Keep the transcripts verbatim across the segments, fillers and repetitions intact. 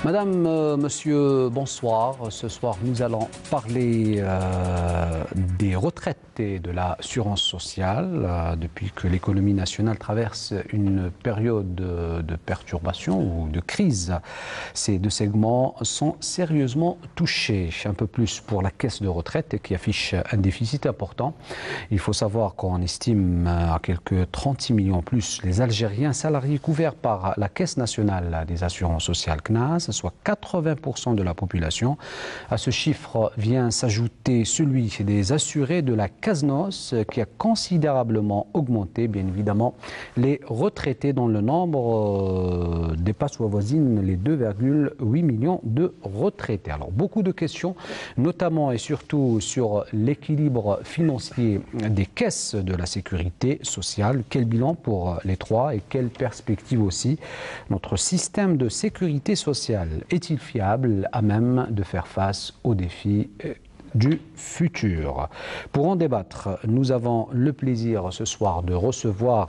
Madame, euh, monsieur, bonsoir. Ce soir, nous allons parler euh, des retraites et de l'assurance sociale. Euh, depuis que l'économie nationale traverse une période de, de perturbation ou de crise, ces deux segments sont sérieusement touchés. Un peu plus pour la caisse de retraite qui affiche un déficit important. Il faut savoir qu'on estime à quelques trente-six millions plus les Algériens salariés couverts par la Caisse nationale des assurances sociales C N A S, soit quatre-vingts pour cent de la population. À ce chiffre vient s'ajouter celui des assurés de la CASNOS qui a considérablement augmenté. Bien évidemment, les retraités dont le nombre euh, dépasse ou avoisine les deux virgule huit millions de retraités. Alors beaucoup de questions, notamment et surtout sur l'équilibre financier des caisses de la sécurité sociale. Quel bilan pour les trois et quelle perspective aussi? Notre système de sécurité sociale est-il fiable, à même de faire face aux défis du futur? Pour en débattre, nous avons le plaisir ce soir de recevoir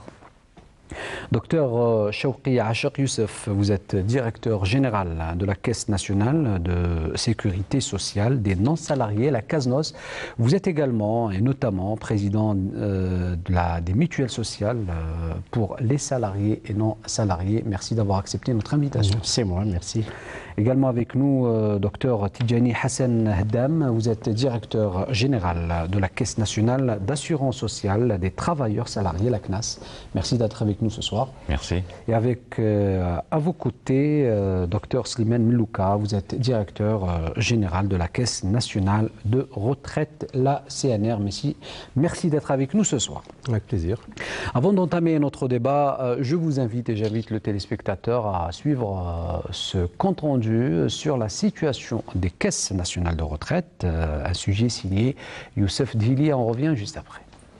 Docteur Chawki Achaq Youssef. Vous êtes directeur général de la Caisse nationale de sécurité sociale des non-salariés, la CASNOS. Vous êtes également et notamment président euh, de la, des mutuelles sociales euh, pour les salariés et non-salariés. Merci d'avoir accepté notre invitation. C'est moi, merci. Également avec nous, euh, docteur Tidjani Hassan Haddam. Vous êtes directeur général de la Caisse nationale d'assurance sociale des travailleurs salariés, la C N A S. Merci d'être avec nous ce soir. Merci. Et avec euh, à vos côtés, euh, docteur Slimane Mlouka, vous êtes directeur euh, général de la Caisse nationale de retraite, la C N R. Merci, merci d'être avec nous ce soir. Avec plaisir. Avant d'entamer notre débat, euh, je vous invite et j'invite le téléspectateur à suivre euh, ce compte-rendu sur la situation des caisses nationales de retraite, euh, un sujet signé Youssef Dili. On revient juste après.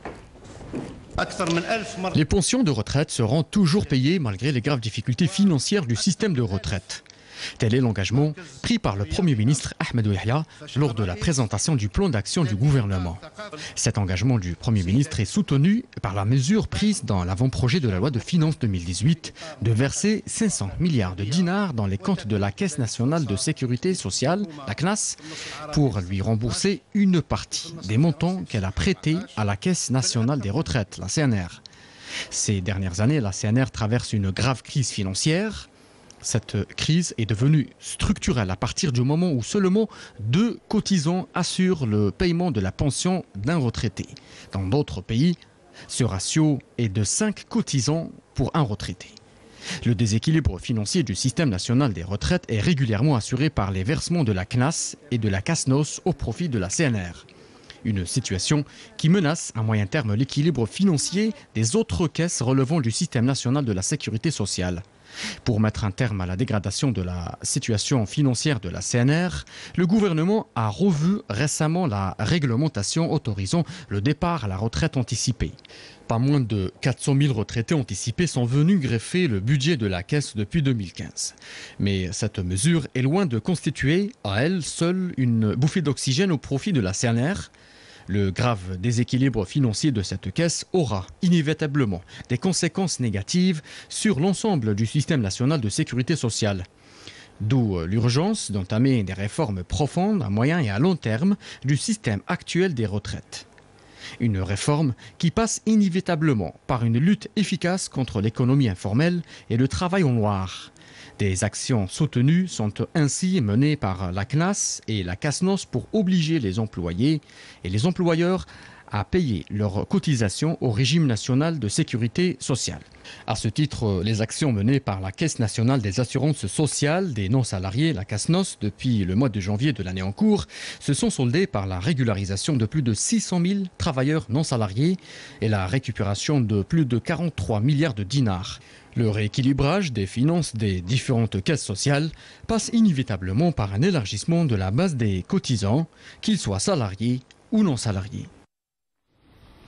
Les pensions de retraite seront toujours payées malgré les graves difficultés financières du système de retraite. Tel est l'engagement pris par le Premier ministre Ahmed Yahya lors de la présentation du plan d'action du gouvernement. Cet engagement du Premier ministre est soutenu par la mesure prise dans l'avant-projet de la loi de finances deux mille dix-huit de verser cinq cents milliards de dinars dans les comptes de la Caisse nationale de sécurité sociale, la C N A S, pour lui rembourser une partie des montants qu'elle a prêtés à la Caisse nationale des retraites, la C N R. Ces dernières années, la C N R traverse une grave crise financière. Cette crise est devenue structurelle à partir du moment où seulement deux cotisants assurent le paiement de la pension d'un retraité. Dans d'autres pays, ce ratio est de cinq cotisants pour un retraité. Le déséquilibre financier du système national des retraites est régulièrement assuré par les versements de la C N A S et de la CASNOS au profit de la C N R. Une situation qui menace à moyen terme l'équilibre financier des autres caisses relevant du système national de la sécurité sociale. Pour mettre un terme à la dégradation de la situation financière de la C N R, le gouvernement a revu récemment la réglementation autorisant le départ à la retraite anticipée. Pas moins de quatre cent mille retraités anticipés sont venus greffer le budget de la Caisse depuis deux mille quinze. Mais cette mesure est loin de constituer à elle seule une bouffée d'oxygène au profit de la C N R. Le grave déséquilibre financier de cette caisse aura inévitablement des conséquences négatives sur l'ensemble du système national de sécurité sociale. D'où l'urgence d'entamer des réformes profondes à moyen et à long terme du système actuel des retraites. Une réforme qui passe inévitablement par une lutte efficace contre l'économie informelle et le travail en noir. Des actions soutenues sont ainsi menées par la C N A S et la CASNOS pour obliger les employés et les employeurs à payer leurs cotisations au régime national de sécurité sociale. À ce titre, les actions menées par la Caisse nationale des assurances sociales des non-salariés, la CASNOS, depuis le mois de janvier de l'année en cours, se sont soldées par la régularisation de plus de six cent mille travailleurs non-salariés et la récupération de plus de quarante-trois milliards de dinars. Le rééquilibrage des finances des différentes caisses sociales passe inévitablement par un élargissement de la base des cotisants, qu'ils soient salariés ou non salariés.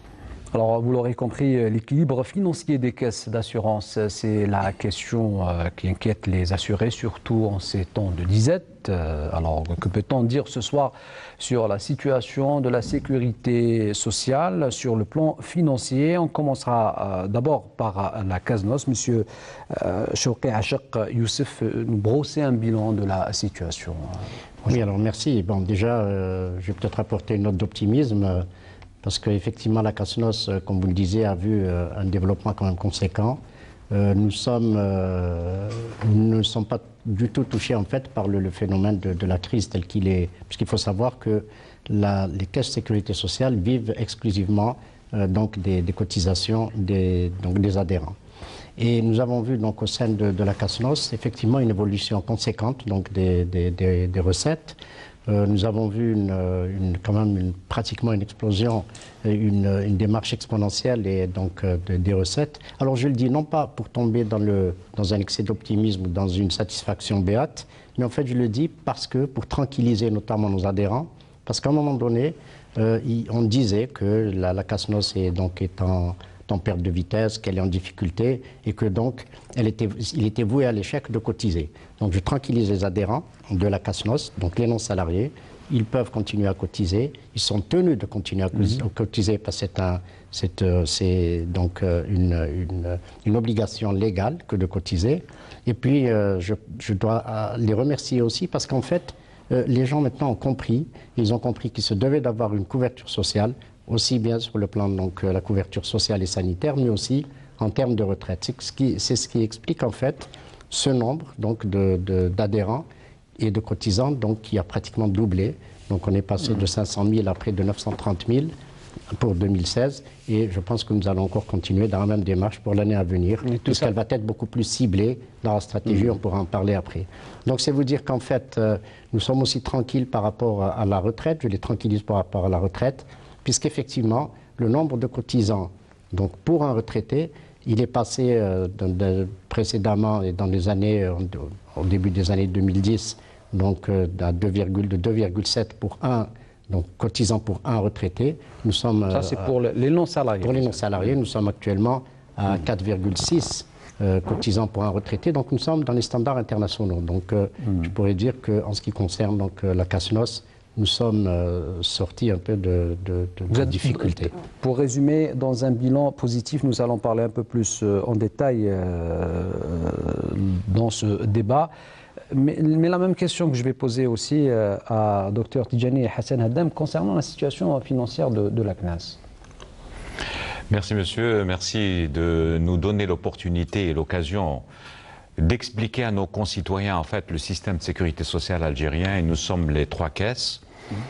Alors, vous l'aurez compris, l'équilibre financier des caisses d'assurance, c'est la question qui inquiète les assurés, surtout en ces temps de disette. Alors, que peut-on dire ce soir sur la situation de la sécurité sociale sur le plan financier? On commencera d'abord par la CASNOS. Monsieur Chouki Achak Youssef, nous brosser un bilan de la situation. Oui, alors merci. Bon, déjà, euh, je vais peut-être apporter une note d'optimisme. Parce qu'effectivement, la CASNOS, comme vous le disiez, a vu euh, un développement quand même conséquent. Euh, nous, sommes, euh, nous ne sommes pas du tout touchés en fait par le, le phénomène de, de la crise tel qu'il est. Puisqu'il faut savoir que la, les caisses de sécurité sociale vivent exclusivement euh, donc des, des cotisations des, donc des adhérents. Et nous avons vu donc au sein de, de la CASNOS effectivement une évolution conséquente donc des, des, des, des recettes. Euh, nous avons vu une, une, quand même une, pratiquement une explosion, une, une démarche exponentielle et donc euh, de, des recettes. Alors je le dis non pas pour tomber dans, le, dans un excès d'optimisme ou dans une satisfaction béate, mais en fait je le dis parce que pour tranquilliser notamment nos adhérents, parce qu'à un moment donné, euh, on disait que la, la CASNOS est, donc, est en, en perte de vitesse, qu'elle est en difficulté et que donc elle était, il était voué à l'échec de cotiser. Donc je tranquillise les adhérents de la CASNOS, donc les non-salariés, ils peuvent continuer à cotiser, ils sont tenus de continuer à cotiser parce que c'est un, c'est, euh, c'est donc euh, une, une, une obligation légale que de cotiser. Et puis euh, je, je dois euh, les remercier aussi parce qu'en fait, euh, les gens maintenant ont compris, ils ont compris qu'ils se devaient d'avoir une couverture sociale, aussi bien sur le plan donc euh, la couverture sociale et sanitaire, mais aussi en termes de retraite. C'est ce qui, c'est ce qui explique en fait ce nombre donc de, de, d'adhérents et de cotisants donc qui a pratiquement doublé. Donc on est passé de cinq cent mille à près de neuf cent trente mille pour deux mille seize et je pense que nous allons encore continuer dans la même démarche pour l'année à venir, puisqu'elle va être beaucoup plus ciblée dans la stratégie, mmh. on pourra en parler après. Donc c'est vous dire qu'en fait euh, nous sommes aussi tranquilles par rapport à, à la retraite, je les tranquillise par rapport à la retraite, puisqu'effectivement le nombre de cotisants donc pour un retraité, il est passé euh, de, de, précédemment et dans les années, euh, au début des années deux mille dix, donc euh, à deux, de deux virgule sept pour un, donc cotisant pour un retraité. Nous sommes, ça c'est euh, pour les non-salariés. Pour les non-salariés, nous sommes actuellement à mmh. quatre virgule six euh, cotisants pour un retraité. Donc nous sommes dans les standards internationaux. Donc euh, mmh. je pourrais dire qu'en ce qui concerne donc, euh, la CASNOS, nous sommes euh, sortis un peu de, de, de, de difficultés. Pour résumer, dans un bilan positif, nous allons parler un peu plus euh, en détail euh, dans ce débat. Mais, mais la même question que je vais poser aussi euh, à Dr Tidjani et Hassan Haddam concernant la situation financière de, de la CNAS. Merci monsieur, merci de nous donner l'opportunité et l'occasion d'expliquer à nos concitoyens en fait le système de sécurité sociale algérien, et nous sommes les trois caisses.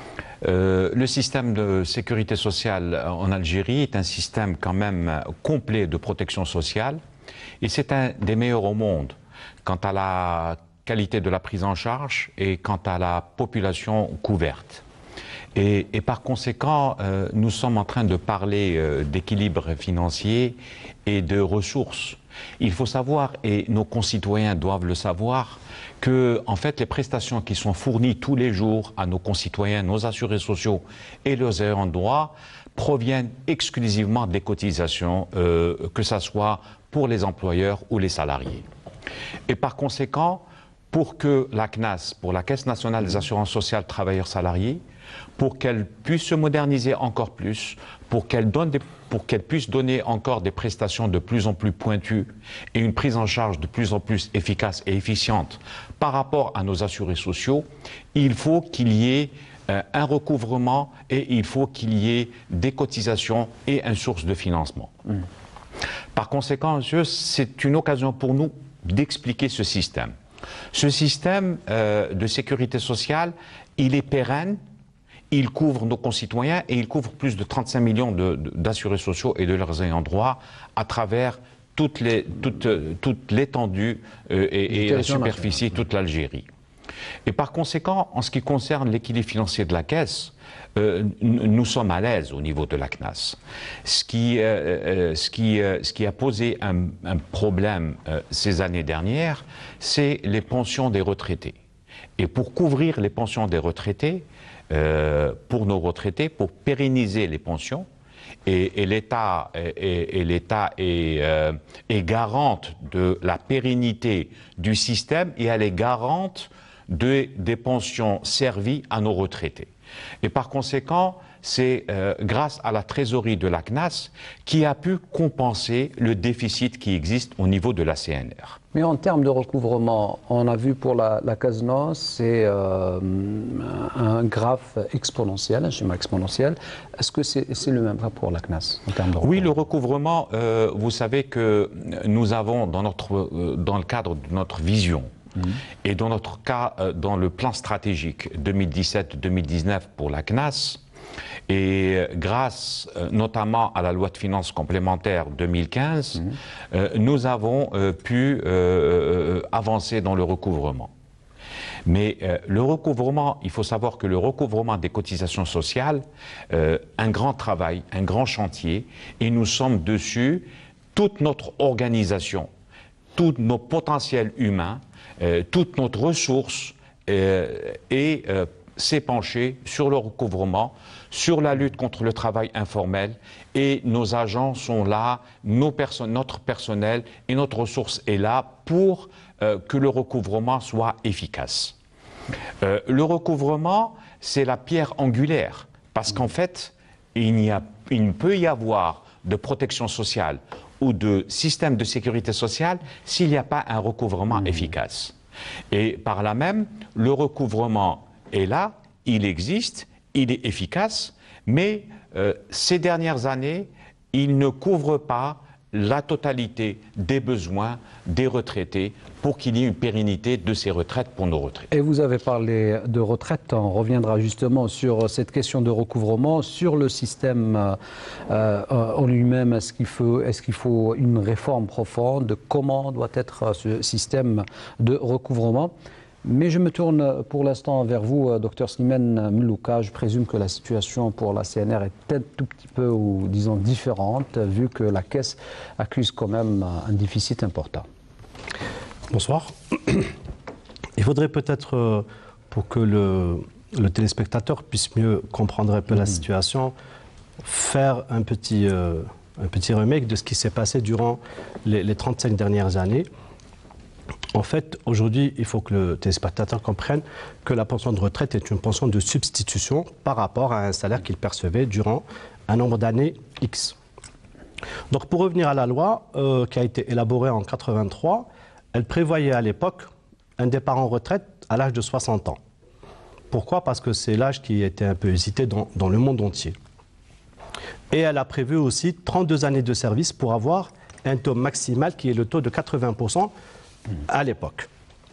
Euh, le système de sécurité sociale en Algérie est un système quand même complet de protection sociale et c'est un des meilleurs au monde quant à la qualité de la prise en charge et quant à la population couverte. Et, et par conséquent, euh, nous sommes en train de parler euh, d'équilibre financier et de ressources. Il faut savoir, et nos concitoyens doivent le savoir, que en fait les prestations qui sont fournies tous les jours à nos concitoyens, nos assurés sociaux et leurs ayants droit proviennent exclusivement des cotisations, euh, que ce soit pour les employeurs ou les salariés. Et par conséquent, pour que la CNAS, pour la Caisse nationale des assurances sociales travailleurs salariés, pour qu'elle puisse se moderniser encore plus, pour qu'elle donne des, pour qu'elle puisse donner encore des prestations de plus en plus pointues et une prise en charge de plus en plus efficace et efficiente par rapport à nos assurés sociaux, il faut qu'il y ait euh, un recouvrement et il faut qu'il y ait des cotisations et une source de financement. Mmh. Par conséquent, c'est une occasion pour nous d'expliquer ce système. Ce système euh, de sécurité sociale, il est pérenne, il couvre nos concitoyens et il couvre plus de trente-cinq millions d'assurés sociaux et de leurs ayants droit à travers toute l'étendue euh, et, et la superficie, toute l'Algérie. Et par conséquent, en ce qui concerne l'équilibre financier de la Caisse, euh, nous sommes à l'aise au niveau de la CNAS. Ce qui, euh, euh, ce qui, euh, ce qui a posé un, un problème euh, ces années dernières, c'est les pensions des retraités. Et pour couvrir les pensions des retraités, Euh, pour nos retraités, pour pérenniser les pensions, et, et l'État et, et l'État est, euh, est garante de la pérennité du système et elle est garante de, des pensions servies à nos retraités. Et par conséquent, c'est euh, grâce à la trésorerie de la C N A S qui a pu compenser le déficit qui existe au niveau de la C N R. Mais en termes de recouvrement, on a vu pour la, la C A S N O S, c'est euh, un graphe exponentiel, un schéma exponentiel. Est-ce que c'est c'est le même cas pour la C N A S en termes de recouvrement? Oui, le recouvrement, euh, vous savez que nous avons dans, notre, euh, dans le cadre de notre vision, mmh. et dans notre cas, euh, dans le plan stratégique deux mille dix-sept deux mille dix-neuf pour la C N A S, et grâce euh, notamment à la loi de finances complémentaire deux mille quinze, mmh. euh, nous avons euh, pu euh, euh, avancer dans le recouvrement. Mais euh, le recouvrement, il faut savoir que le recouvrement des cotisations sociales, euh, un grand travail, un grand chantier, et nous sommes dessus, toute notre organisation, tous nos potentiels humains, euh, toute notre ressource euh, et euh, s'est penché sur le recouvrement, sur la lutte contre le travail informel, et nos agents sont là, nos perso- notre personnel et notre ressource est là pour euh, que le recouvrement soit efficace. Euh, le recouvrement, c'est la pierre angulaire, parce qu'en fait, il, n'y a, il ne peut y avoir de protection sociale ou de système de sécurité sociale s'il n'y a pas un recouvrement mmh. efficace. Et par là même, le recouvrement est là, il existe, il est efficace, mais euh, ces dernières années, il ne couvre pas la totalité des besoins des retraités pour qu'il y ait une pérennité de ces retraites pour nos retraités. Et vous avez parlé de retraite, on reviendra justement sur cette question de recouvrement, sur le système euh, en lui-même. Est-ce qu'il faut, est-ce qu'il faut une réforme profonde? Comment doit être ce système de recouvrement? Mais je me tourne pour l'instant vers vous, docteur Slimane Mlouka. Je présume que la situation pour la C N R est peut-être tout petit peu, ou disons, différente, vu que la Caisse accuse quand même un déficit important. Bonsoir. Il faudrait peut-être, pour que le, le téléspectateur puisse mieux comprendre un peu mmh. la situation, faire un petit, euh, un petit remake de ce qui s'est passé durant les, les trente-cinq dernières années. En fait, aujourd'hui, il faut que le téléspectateur comprenne que la pension de retraite est une pension de substitution par rapport à un salaire qu'il percevait durant un nombre d'années X. Donc, pour revenir à la loi euh, qui a été élaborée en quatre-vingt-trois, elle prévoyait à l'époque un départ en retraite à l'âge de soixante ans. Pourquoi? Parce que c'est l'âge qui était un peu hésité dans, dans le monde entier. Et elle a prévu aussi trente-deux années de service pour avoir un taux maximal qui est le taux de quatre-vingts pour cent à l'époque.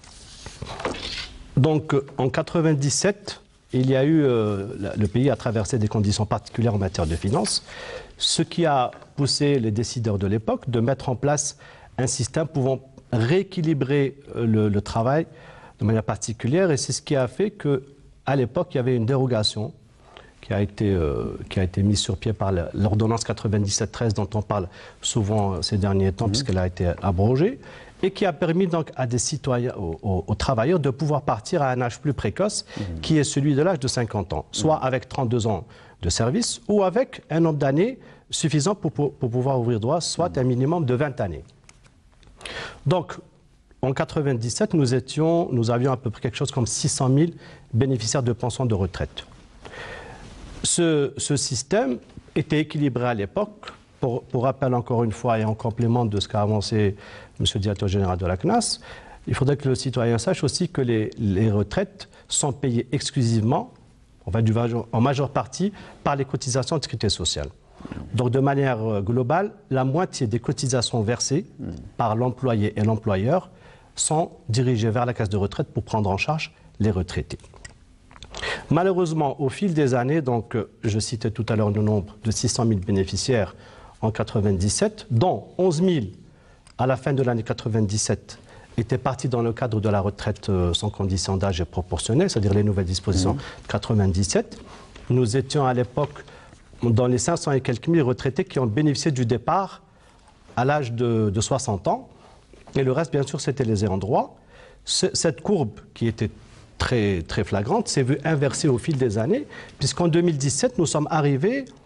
Donc en quatre-vingt-dix-sept, il y a eu, euh, le pays a traversé des conditions particulières en matière de finances, ce qui a poussé les décideurs de l'époque de mettre en place un système pouvant rééquilibrer le, le travail de manière particulière, et c'est ce qui a fait qu'à l'époque, il y avait une dérogation qui a été, euh, qui a été mise sur pied par l'ordonnance quatre-vingt-dix-sept treize dont on parle souvent ces derniers temps, mmh. puisqu'elle a été abrogée, et qui a permis donc à des citoyens, aux, aux, aux travailleurs de pouvoir partir à un âge plus précoce, mmh. qui est celui de l'âge de cinquante ans, soit mmh. avec trente-deux ans de service, ou avec un nombre d'années suffisant pour, pour, pour pouvoir ouvrir droit, soit mmh. un minimum de vingt années. Donc, en quatre-vingt-dix-sept, nous, étions, nous avions à peu près quelque chose comme six cent mille bénéficiaires de pension de retraite. Ce, ce système était équilibré à l'époque. Pour, pour rappel, encore une fois, et en complément de ce qu'a avancé M. le directeur général de la C N A S, il faudrait que le citoyen sache aussi que les, les retraites sont payées exclusivement, en, fait, du, en majeure partie, par les cotisations de sécurité sociale. Donc, de manière globale, la moitié des cotisations versées mmh. par l'employé et l'employeur sont dirigées vers la caisse de retraite pour prendre en charge les retraités. Malheureusement, au fil des années, donc, je citais tout à l'heure le nombre de six cent mille bénéficiaires en quatre-vingt-dix-sept, dont onze mille à la fin de l'année quatre-vingt-dix-sept étaient partis dans le cadre de la retraite sans condition d'âge et proportionnelle, c'est-à-dire les nouvelles dispositions mmh. de quatre-vingt-dix-sept. Nous étions à l'époque dans les cinq cents et quelques mille retraités qui ont bénéficié du départ à l'âge de, de soixante ans. Et le reste, bien sûr, c'était les ayants droit. Cette courbe, qui était très, très flagrante, s'est vue inversée au fil des années, puisqu'en deux mille dix-sept, nous sommes arrivés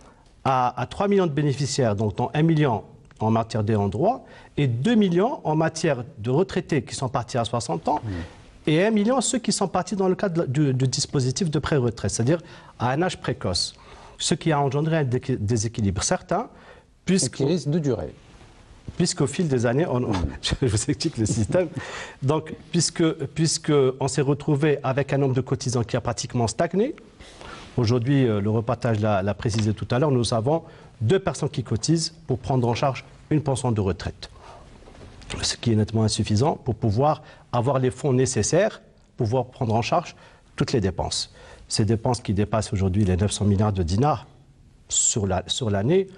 à, à trois millions de bénéficiaires, donc dont un million en matière d'ayants droit, et deux millions en matière de retraités qui sont partis à soixante ans, mmh. et un million ceux qui sont partis dans le cadre du, du dispositif de pré-retraite, c'est-à-dire à un âge précoce. Ce qui a engendré un déséquilibre certain, puisqu'il risque de durer. Puisqu'au fil des années, on, je vous explique le système, donc puisque, puisque on s'est retrouvé avec un nombre de cotisants qui a pratiquement stagné. Aujourd'hui, le repartage l'a précisé tout à l'heure, nous avons deux personnes qui cotisent pour prendre en charge une pension de retraite, ce qui est nettement insuffisant pour pouvoir avoir les fonds nécessaires pour pouvoir prendre en charge toutes les dépenses. Ces dépenses qui dépassent aujourd'hui les neuf cents milliards de dinars sur la, sur l'année,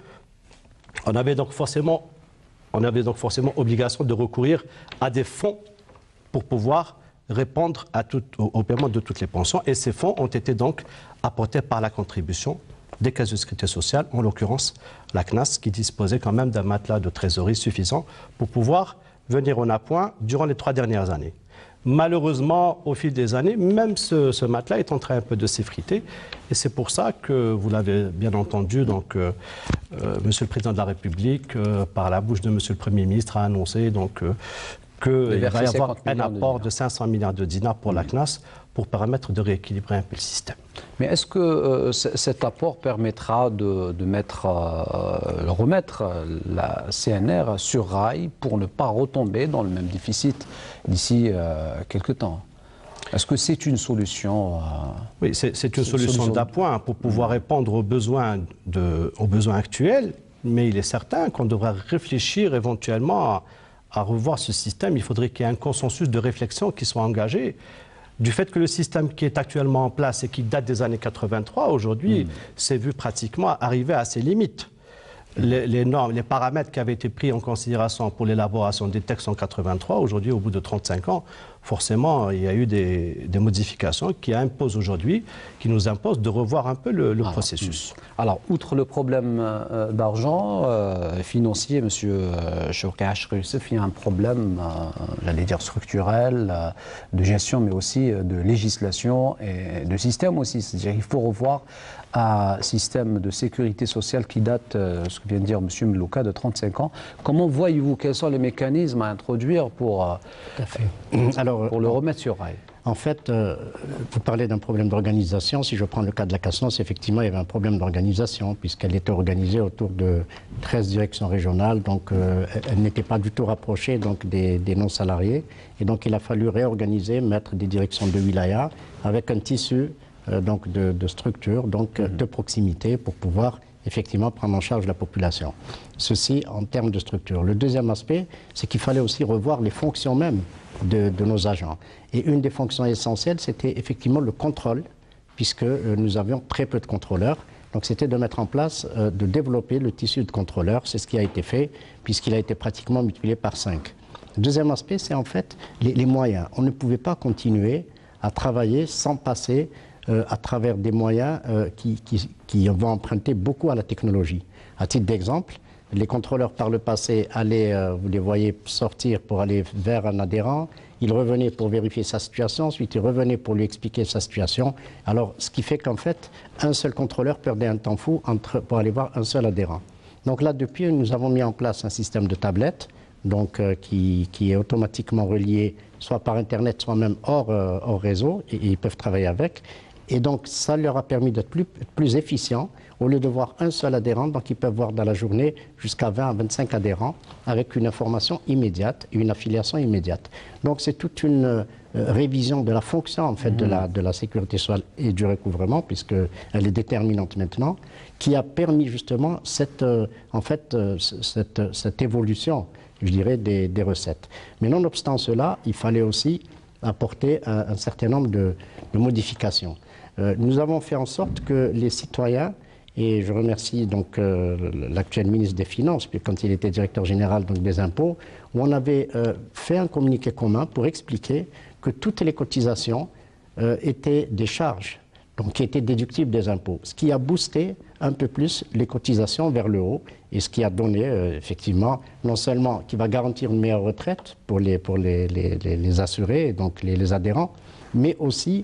on avait donc forcément On avait donc forcément obligation de recourir à des fonds pour pouvoir répondre à tout, au, au paiement de toutes les pensions. Et ces fonds ont été donc apportés par la contribution des caisses de sécurité sociale, en l'occurrence la C N A S, qui disposait quand même d'un matelas de trésorerie suffisant pour pouvoir venir en appoint durant les trois dernières années. Malheureusement, au fil des années, même ce, ce matelas est en train un peu de s'effriter. Et c'est pour ça que, vous l'avez bien entendu, donc, euh, euh, Monsieur le Président de la République, euh, par la bouche de Monsieur le Premier ministre, a annoncé donc, euh, qu'il va y avoir un apport de cinq cents milliards de dinars pour la C N A S pour permettre de rééquilibrer un peu le système. Mais est-ce que euh, cet apport permettra de, de mettre, euh, remettre la C N R sur rail pour ne pas retomber dans le même déficit d'ici euh, quelques temps? Est-ce que c'est une solution euh, Oui, c'est une solution, solution d'appoint pour pouvoir mmh. répondre aux besoins, de, aux besoins actuels, mais il est certain qu'on devrait réfléchir éventuellement à, à revoir ce système. Il faudrait qu'il y ait un consensus de réflexion qui soit engagé. Du fait que le système qui est actuellement en place et qui date des années quatre-vingt-trois, aujourd'hui, mmh. s'est vu pratiquement arriver à ses limites. Les, les normes, les paramètres qui avaient été pris en considération pour l'élaboration des textes en quatre-vingt-trois, aujourd'hui, au bout de trente-cinq ans, forcément, il y a eu des, des modifications qui imposent aujourd'hui, qui nous imposent de revoir un peu le, le alors, processus. Alors, outre le problème euh, d'argent euh, financier, M. Chowkay Achri Youssef, il y a un problème, euh, j'allais dire structurel, euh, de gestion, mais aussi de législation et de système aussi. C'est-à-dire qu'il faut revoir un système de sécurité sociale qui date, euh, ce que vient de dire M. Mlouka, de trente-cinq ans. Comment voyez-vous, quels sont les mécanismes à introduire pour, euh, Tout à fait. Alors, pour le remettre sur rail? En fait, euh, vous parlez d'un problème d'organisation. Si je prends le cas de la C A S N O S, effectivement, il y avait un problème d'organisation, puisqu'elle était organisée autour de treize directions régionales, donc euh, elle n'était pas du tout rapprochée donc, des, des non-salariés. Et donc, il a fallu réorganiser, mettre des directions de wilaya avec un tissu euh, donc de, de structure, donc mmh. de proximité, pour pouvoir effectivement prendre en charge la population. Ceci en termes de structure. Le deuxième aspect, c'est qu'il fallait aussi revoir les fonctions mêmes de, de nos agents. Et une des fonctions essentielles, c'était effectivement le contrôle, puisque euh, nous avions très peu de contrôleurs. Donc c'était de mettre en place, euh, de développer le tissu de contrôleurs. C'est ce qui a été fait, puisqu'il a été pratiquement multiplié par cinq. Le deuxième aspect, c'est en fait les, les moyens. On ne pouvait pas continuer à travailler sans passer euh, à travers des moyens euh, qui, qui, qui vont emprunter beaucoup à la technologie. À titre d'exemple, les contrôleurs par le passé allaient, euh, vous les voyez sortir pour aller vers un adhérent, ils revenaient pour vérifier sa situation, ensuite ils revenaient pour lui expliquer sa situation. Alors, ce qui fait qu'en fait, un seul contrôleur perdait un temps fou entre, pour aller voir un seul adhérent. Donc là, depuis, nous avons mis en place un système de tablettes, donc, euh, qui, qui est automatiquement relié soit par Internet, soit même hors, euh, hors réseau, et, et ils peuvent travailler avec. Et donc, ça leur a permis d'être plus, plus efficients. Au lieu de voir un seul adhérent, donc ils peuvent voir dans la journée jusqu'à vingt à vingt-cinq adhérents avec une information immédiate et une affiliation immédiate. Donc c'est toute une euh, révision de la fonction en fait, mmh. de, la, de la sécurité sociale et du recouvrement, puisqu'elle est déterminante maintenant, qui a permis justement cette, euh, en fait, euh, cette, cette évolution, je dirais, des, des recettes. Mais nonobstant cela, il fallait aussi apporter un, un certain nombre de, de modifications. Euh, nous avons fait en sorte que les citoyens, et je remercie donc euh, l'actuel ministre des Finances, puis quand il était directeur général donc, des impôts, où on avait euh, fait un communiqué commun pour expliquer que toutes les cotisations euh, étaient des charges, donc qui étaient déductibles des impôts, ce qui a boosté un peu plus les cotisations vers le haut, et ce qui a donné euh, effectivement, non seulement qui va garantir une meilleure retraite pour les, pour les, les, les, les assurés, donc les, les adhérents, mais aussi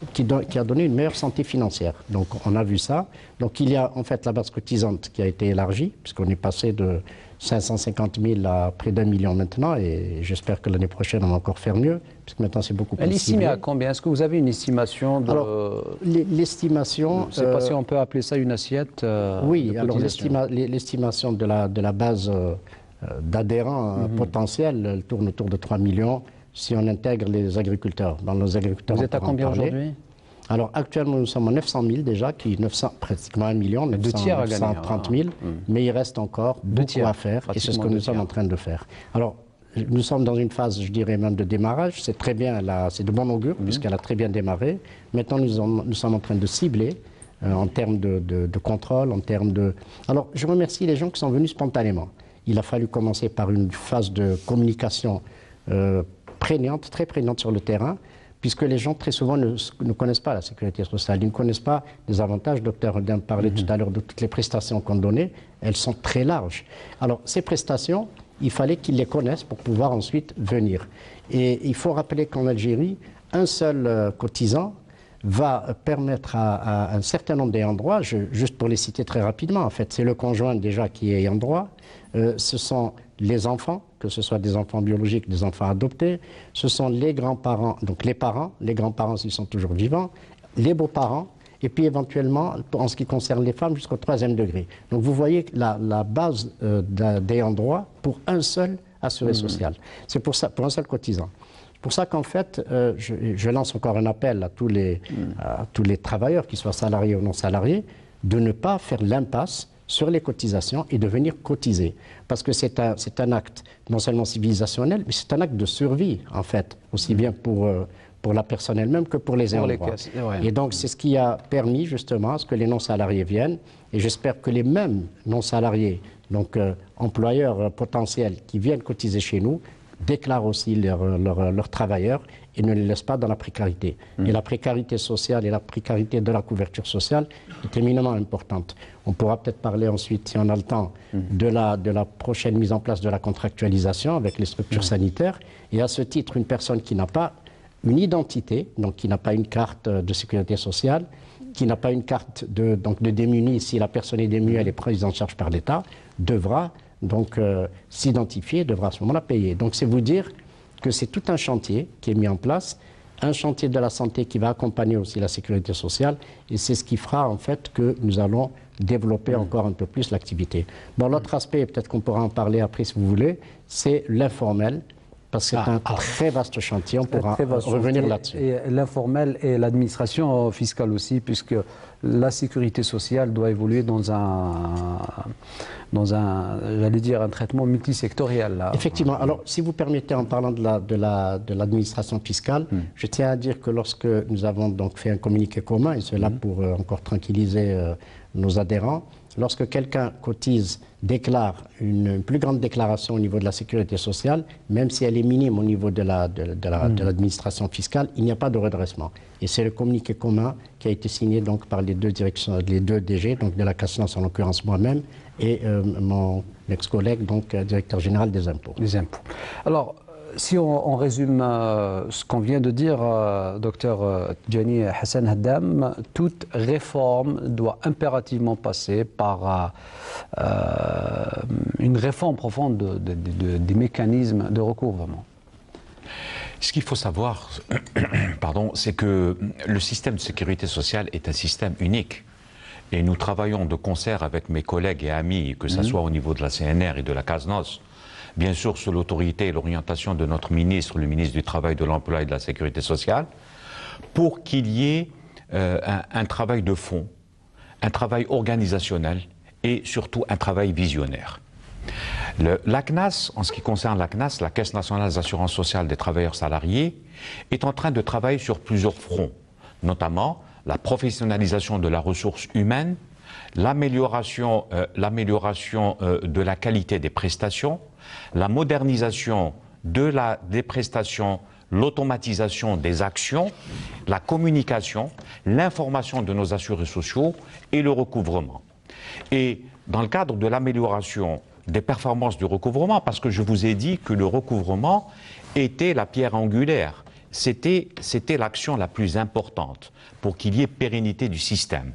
qui, do, qui a donné une meilleure santé financière. Donc on a vu ça. Donc il y a en fait la base cotisante qui a été élargie, puisqu'on est passé de cinq cent cinquante mille à près d'un million maintenant, et j'espère que l'année prochaine on va encore faire mieux, puisque maintenant c'est beaucoup plus. Elle est estimée à combien? Est-ce que vous avez une estimation de... Alors, l'estimation... Je ne sais pas si on peut appeler ça une assiette euh, Oui, de alors l'estimation de la, de la base euh, d'adhérents mm-hmm. potentiels, elle tourne autour de trois millions si on intègre les agriculteurs. Dans nos agriculteurs, vous êtes à combien aujourd'hui? Alors actuellement nous sommes à neuf cent mille déjà, qui neuf cents, pratiquement un million, neuf cents, neuf cent trente mille, ah. mais il reste encore deux beaucoup tiers, à faire et c'est ce que nous sommes en train de faire. Alors nous sommes dans une phase, je dirais même de démarrage, c'est très bien, c'est de bon augure mmh. puisqu'elle a très bien démarré. Maintenant nous, en, nous sommes en train de cibler euh, en termes de, de, de contrôle, en termes de... Alors je remercie les gens qui sont venus spontanément. Il a fallu commencer par une phase de communication euh, prégnante, très prégnante sur le terrain, puisque les gens très souvent ne, ne connaissent pas la sécurité sociale, ils ne connaissent pas les avantages. Docteur Hodin parlait mmh. tout à l'heure de toutes les prestations qu'on donnait, elles sont très larges. Alors ces prestations, il fallait qu'ils les connaissent pour pouvoir ensuite venir. Et il faut rappeler qu'en Algérie, un seul euh, cotisant va permettre à, à un certain nombre d'ayants droit, je, juste pour les citer très rapidement, en fait, c'est le conjoint déjà qui est ayant droit, euh, ce sont les enfants, que ce soit des enfants biologiques, des enfants adoptés, ce sont les grands-parents, donc les parents, les grands-parents s'ils sont toujours vivants, les beaux-parents, et puis éventuellement, en ce qui concerne les femmes, jusqu'au troisième degré. Donc vous voyez la, la base euh, d'ayant droit pour un seul assuré mmh. social. C'est pour ça, pour un seul cotisant. C'est pour ça qu'en fait, euh, je, je lance encore un appel à tous, les, mmh. à tous les travailleurs, qu'ils soient salariés ou non salariés, de ne pas faire l'impasse sur les cotisations et de venir cotiser. Parce que c'est un, c'est un acte non seulement civilisationnel, mais c'est un acte de survie, en fait, aussi bien pour, euh, pour la personne elle-même que pour les ayants droit. Ouais. Et donc, c'est ce qui a permis, justement, à ce que les non-salariés viennent. Et j'espère que les mêmes non-salariés, donc euh, employeurs euh, potentiels qui viennent cotiser chez nous, déclarent aussi leurs leur, leur travailleurs et ne les laissent pas dans la précarité. Mmh. Et la précarité sociale et la précarité de la couverture sociale est éminemment importante. On pourra peut-être parler ensuite, si on a le temps, mmh. de, la, de la prochaine mise en place de la contractualisation avec les structures mmh. sanitaires. Et à ce titre, une personne qui n'a pas une identité, donc qui n'a pas une carte de sécurité sociale, qui n'a pas une carte de, donc de démuni, si la personne est démunie, elle est prise en charge par l'État, devra donc euh, s'identifier, devra à ce moment-là payer. Donc c'est vous dire que c'est tout un chantier qui est mis en place, un chantier de la santé qui va accompagner aussi la sécurité sociale, et c'est ce qui fera en fait que nous allons développer mmh. encore un peu plus l'activité. Bon, l'autre aspect, peut-être qu'on pourra en parler après si vous voulez, c'est l'informel, parce que c'est ah, un ah. très vaste chantier, on pourra revenir là-dessus. Et l'informel et l'administration fiscale aussi, puisque la sécurité sociale doit évoluer dans un, dans un, j'allais dire, un traitement multisectoriel. Là. Effectivement. Alors, si vous permettez, en parlant de la, de la, de l'administration fiscale, hmm. je tiens à dire que lorsque nous avons donc fait un communiqué commun, et cela hmm. pour euh, encore tranquilliser euh, nos adhérents, lorsque quelqu'un cotise, déclare une plus grande déclaration au niveau de la sécurité sociale, même si elle est minime au niveau de, la, de, de, la, mmh. de l'administration fiscale, il n'y a pas de redressement. Et c'est le communiqué commun qui a été signé donc par les deux directions, les deux D G, donc de la CASNOS en l'occurrence moi-même, et euh, mon ex-collègue, donc euh, directeur général des impôts. Des impôts. Alors, si on, on résume euh, ce qu'on vient de dire, euh, docteur euh, Tijani Hassan Haddam, toute réforme doit impérativement passer par euh, une réforme profonde de, de, de, des mécanismes de recouvrement. Ce qu'il faut savoir, pardon, c'est que le système de sécurité sociale est un système unique. Et nous travaillons de concert avec mes collègues et amis, que ce mmh. soit au niveau de la C N R et de la CASNOS, bien sûr sous l'autorité et l'orientation de notre ministre, le ministre du Travail, de l'Emploi et de la Sécurité sociale, pour qu'il y ait euh, un, un travail de fond, un travail organisationnel et surtout un travail visionnaire. L'A C N A S, en ce qui concerne l'A C N A S, la Caisse nationale d'assurance sociale des travailleurs salariés, est en train de travailler sur plusieurs fronts, notamment la professionnalisation de la ressource humaine, l'amélioration euh, l'amélioration euh, de la qualité des prestations, la modernisation de la, des prestations, l'automatisation des actions, la communication, l'information de nos assurés sociaux et le recouvrement. Et dans le cadre de l'amélioration des performances du recouvrement, parce que je vous ai dit que le recouvrement était la pierre angulaire, c'était c'était l'action la plus importante pour qu'il y ait pérennité du système.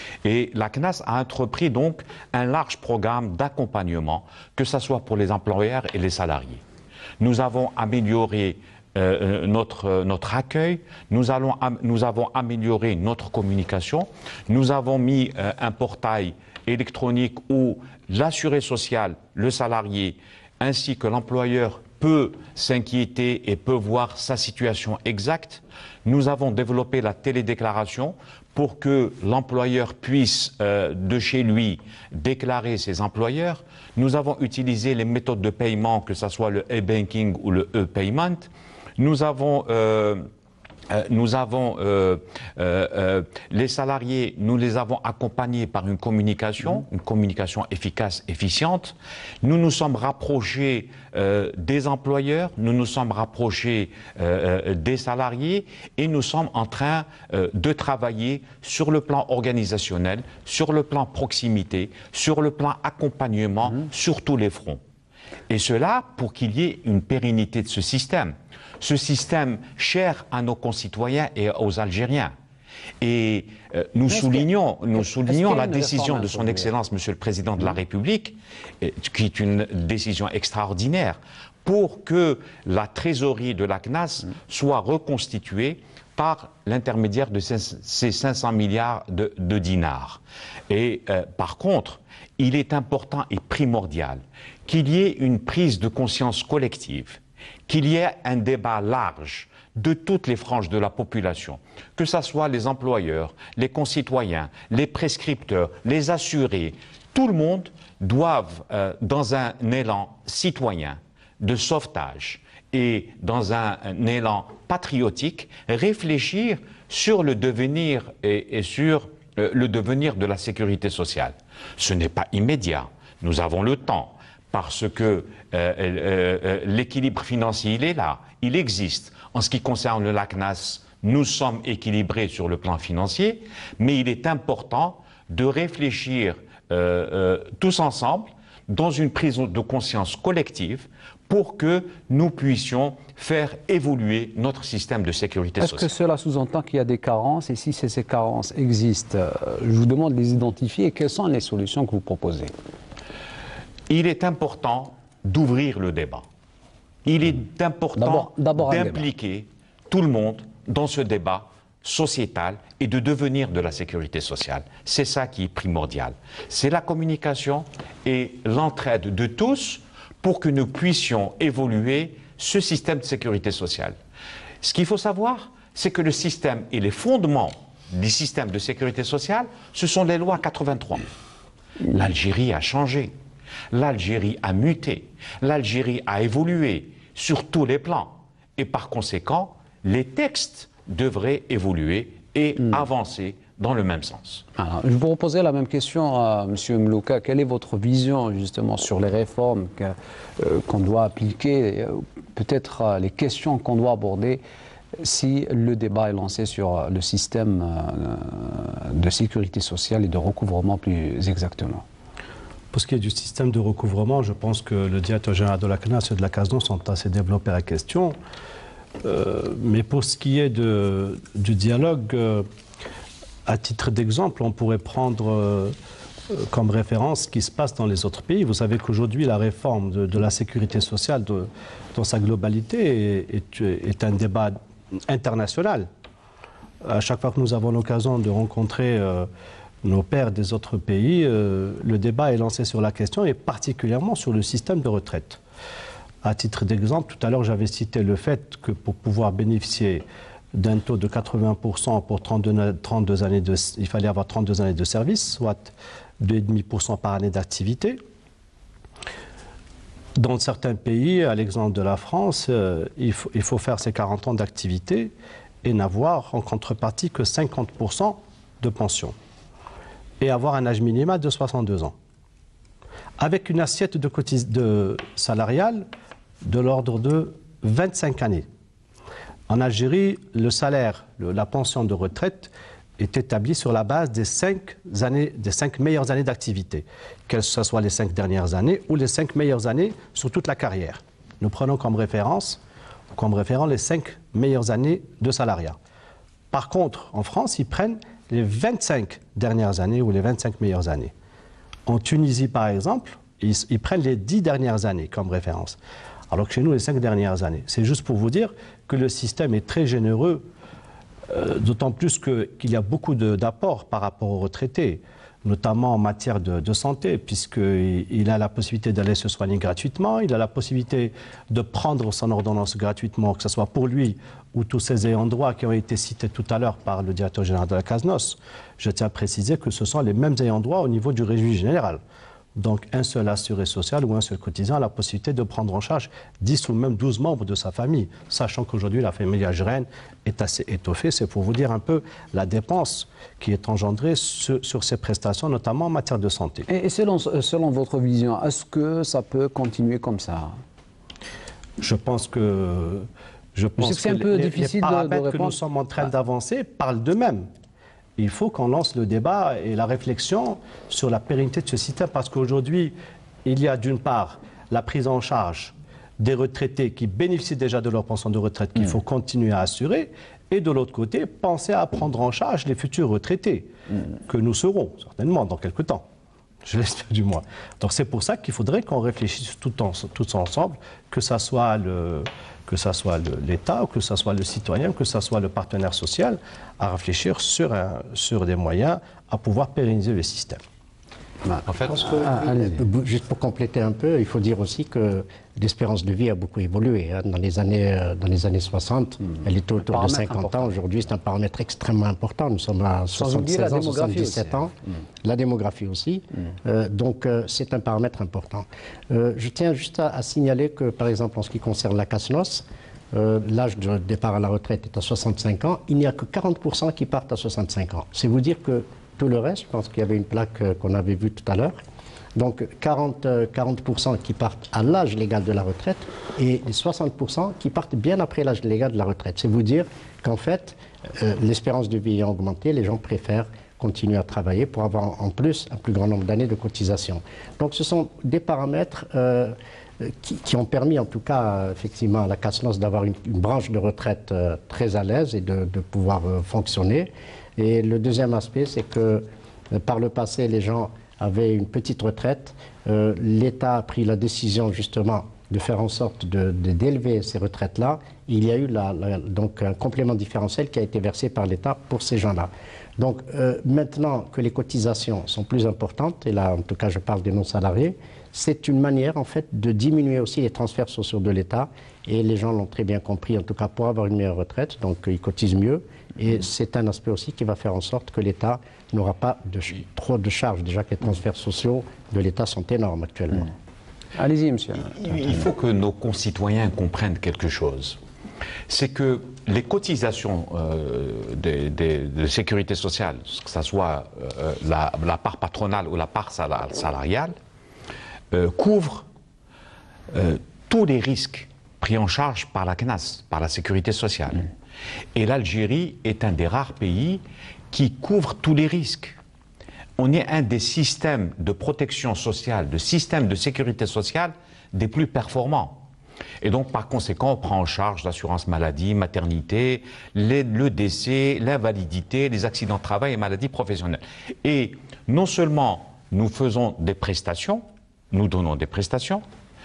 Et la C N A S a entrepris donc un large programme d'accompagnement, que ce soit pour les employeurs et les salariés. Nous avons amélioré euh, notre, notre accueil, nous, allons, nous avons amélioré notre communication, nous avons mis euh, un portail électronique où l'assuré social, le salarié, ainsi que l'employeur peut s'inquiéter et peut voir sa situation exacte. Nous avons développé la télédéclaration pour que l'employeur puisse, euh, de chez lui, déclarer ses employeurs. Nous avons utilisé les méthodes de paiement, que ce soit le e-banking ou le e-payment. Nous avons... Euh, Euh, nous avons euh, euh, euh, les salariés, nous les avons accompagnés par une communication, une communication efficace, efficiente. Nous nous sommes rapprochés euh, des employeurs, nous nous sommes rapprochés euh, des salariés et nous sommes en train euh, de travailler sur le plan organisationnel, sur le plan proximité, sur le plan accompagnement, mmh. sur tous les fronts. Et cela pour qu'il y ait une pérennité de ce système. Ce système cher à nos concitoyens et aux Algériens. Et euh, nous soulignons, nous soulignons la décision de son Excellence, Monsieur le Président de la République, euh, qui est une décision extraordinaire, pour que la trésorerie de la C N A S soit reconstituée par l'intermédiaire de ces cinq cents milliards de, de dinars. Et euh, par contre, il est important et primordial qu'il y ait une prise de conscience collective, qu'il y ait un débat large de toutes les franges de la population, que ce soit les employeurs, les concitoyens, les prescripteurs, les assurés, tout le monde doivent, euh, dans un élan citoyen de sauvetage et dans un, un élan patriotique, réfléchir sur le devenir et, et sur euh, le devenir de la sécurité sociale. Ce n'est pas immédiat, nous avons le temps, parce que euh, euh, euh, l'équilibre financier, il est là, il existe. En ce qui concerne le C N A S, nous sommes équilibrés sur le plan financier, mais il est important de réfléchir euh, euh, tous ensemble dans une prise de conscience collective pour que nous puissions faire évoluer notre système de sécurité sociale. Est-ce que cela sous-entend qu'il y a des carences? Et si ces carences existent, je vous demande de les identifier. Et quelles sont les solutions que vous proposez? Il est important d'ouvrir le débat. Il est important d'impliquer tout le monde dans ce débat sociétal et de devenir de la sécurité sociale. C'est ça qui est primordial. C'est la communication et l'entraide de tous pour que nous puissions évoluer ce système de sécurité sociale. Ce qu'il faut savoir, c'est que le système et les fondements du système de sécurité sociale, ce sont les lois quatre-vingt-trois. L'Algérie a changé. L'Algérie a muté, l'Algérie a évolué sur tous les plans. Et par conséquent, les textes devraient évoluer et mmh. avancer dans le même sens. Alors, je vous reposer la même question à M. Mlouka. Quelle est votre vision justement sur les réformes que, euh, qu'on doit appliquer, euh, peut-être euh, les questions qu'on doit aborder si le débat est lancé sur le système euh, de sécurité sociale et de recouvrement plus exactement? Pour ce qui est du système de recouvrement, je pense que le directeur général de la C N A S et de la CASNO sont assez développés à la question. Euh, mais pour ce qui est de, du dialogue, euh, à titre d'exemple, on pourrait prendre euh, comme référence ce qui se passe dans les autres pays. Vous savez qu'aujourd'hui, la réforme de, de la sécurité sociale de, dans sa globalité est, est, est un débat international. À chaque fois que nous avons l'occasion de rencontrer euh, nos pairs des autres pays, euh, le débat est lancé sur la question et particulièrement sur le système de retraite. À titre d'exemple, tout à l'heure j'avais cité le fait que pour pouvoir bénéficier d'un taux de quatre-vingts pour cent pour trente-deux, trente-deux années de, il fallait avoir trente-deux années de service, soit deux virgule cinq pour cent par année d'activité. Dans certains pays, à l'exemple de la France, euh, il, faut, il faut faire ses quarante ans d'activité et n'avoir en contrepartie que cinquante pour cent de pension et avoir un âge minimal de soixante-deux ans. Avec une assiette de, cotis de salariale de l'ordre de vingt-cinq années. En Algérie, le salaire, le, la pension de retraite est établie sur la base des cinq, années, des cinq meilleures années d'activité, que ce soit les cinq dernières années ou les cinq meilleures années sur toute la carrière. Nous prenons comme référence, comme référent les cinq meilleures années de salariat. Par contre, en France, ils prennent les vingt-cinq dernières années ou les vingt-cinq meilleures années. En Tunisie, par exemple, ils, ils prennent les dix dernières années comme référence. Alors que chez nous, les cinq dernières années. C'est juste pour vous dire que le système est très généreux, euh, d'autant plus que, qu'il y a beaucoup d'apports par rapport aux retraités, notamment en matière de, de santé, puisqu'il il a la possibilité d'aller se soigner gratuitement, il a la possibilité de prendre son ordonnance gratuitement, que ce soit pour lui ou tous ses ayants droit qui ont été cités tout à l'heure par le directeur général de la CASNOS. Je tiens à préciser que ce sont les mêmes ayants droit au niveau du régime général. Donc un seul assuré social ou un seul cotisant a la possibilité de prendre en charge dix ou même douze membres de sa famille, sachant qu'aujourd'hui la famille algérienne est assez étoffée. C'est pour vous dire un peu la dépense qui est engendrée sur, sur ces prestations, notamment en matière de santé. Et, et selon, selon votre vision, est-ce que ça peut continuer comme ça? Je pense que, je pense je sais que, c'est un peu les, difficile les paramètres de, de que nous sommes en train ah. d'avancer parlent d'eux-mêmes. Il faut qu'on lance le débat et la réflexion sur la pérennité de ce système, parce qu'aujourd'hui, il y a d'une part la prise en charge des retraités qui bénéficient déjà de leur pension de retraite qu'il mmh. faut continuer à assurer, et de l'autre côté, penser à prendre en charge les futurs retraités, mmh. que nous serons certainement dans quelques temps. Je l'espère du moins. Donc c'est pour ça qu'il faudrait qu'on réfléchisse tout en, tous ensemble, que ça soit le... que ce soit l'État, que ce soit le citoyen, que ce soit le partenaire social, à réfléchir sur, un, sur des moyens à pouvoir pérenniser le système. En fait, que, ah, juste pour compléter un peu, il faut dire aussi que l'espérance de vie a beaucoup évolué. Hein. Dans, les années, dans les années soixante, mmh. elle était autour de cinquante important. ans. Aujourd'hui, c'est un paramètre extrêmement important. Nous sommes à soixante-seize ans, soixante-dix-sept ans. Mmh. La démographie aussi. Mmh. Euh, donc, euh, c'est un paramètre important. Euh, je tiens juste à, à signaler que, par exemple, en ce qui concerne la CASNOS, euh, l'âge de départ à la retraite est à soixante-cinq ans. Il n'y a que quarante pour cent qui partent à soixante-cinq ans. C'est vous dire que tout le reste, je pense qu'il y avait une plaque euh, qu'on avait vue tout à l'heure. Donc quarante pour cent qui partent à l'âge légal de la retraite et soixante pour cent qui partent bien après l'âge légal de la retraite. C'est vous dire qu'en fait, euh, l'espérance de vie ayant augmenté, les gens préfèrent continuer à travailler pour avoir en plus un plus grand nombre d'années de cotisation. Donc ce sont des paramètres euh, qui, qui ont permis en tout cas effectivement à la CASNOS d'avoir une, une branche de retraite euh, très à l'aise et de, de pouvoir euh, fonctionner. Et le deuxième aspect, c'est que euh, par le passé, les gens avaient une petite retraite. Euh, L'État a pris la décision justement de faire en sorte d'élever de, de, ces retraites-là. Il y a eu la, la, donc un complément différentiel qui a été versé par l'État pour ces gens-là. Donc euh, maintenant que les cotisations sont plus importantes, et là en tout cas je parle des non-salariés, c'est une manière en fait de diminuer aussi les transferts sociaux de l'État, et les gens l'ont très bien compris, en tout cas pour avoir une meilleure retraite, donc ils cotisent mieux, et c'est un aspect aussi qui va faire en sorte que l'État n'aura pas de, trop de charges, déjà que les transferts sociaux de l'État sont énormes actuellement. Mmh. Allez-y, monsieur. Il faut que nos concitoyens comprennent quelque chose. C'est que les cotisations euh, de, de, de sécurité sociale, que ce soit euh, la, la part patronale ou la part salariale, euh, couvrent euh, tous les risques pris en charge par la C N A S, par la sécurité sociale. Mmh. Et l'Algérie est un des rares pays qui couvre tous les risques. On est un des systèmes de protection sociale, de systèmes de sécurité sociale des plus performants. Et donc, par conséquent, on prend en charge l'assurance maladie, maternité, les, le décès, l'invalidité, les accidents de travail et maladies professionnelles. Et non seulement nous faisons des prestations, nous donnons des prestations,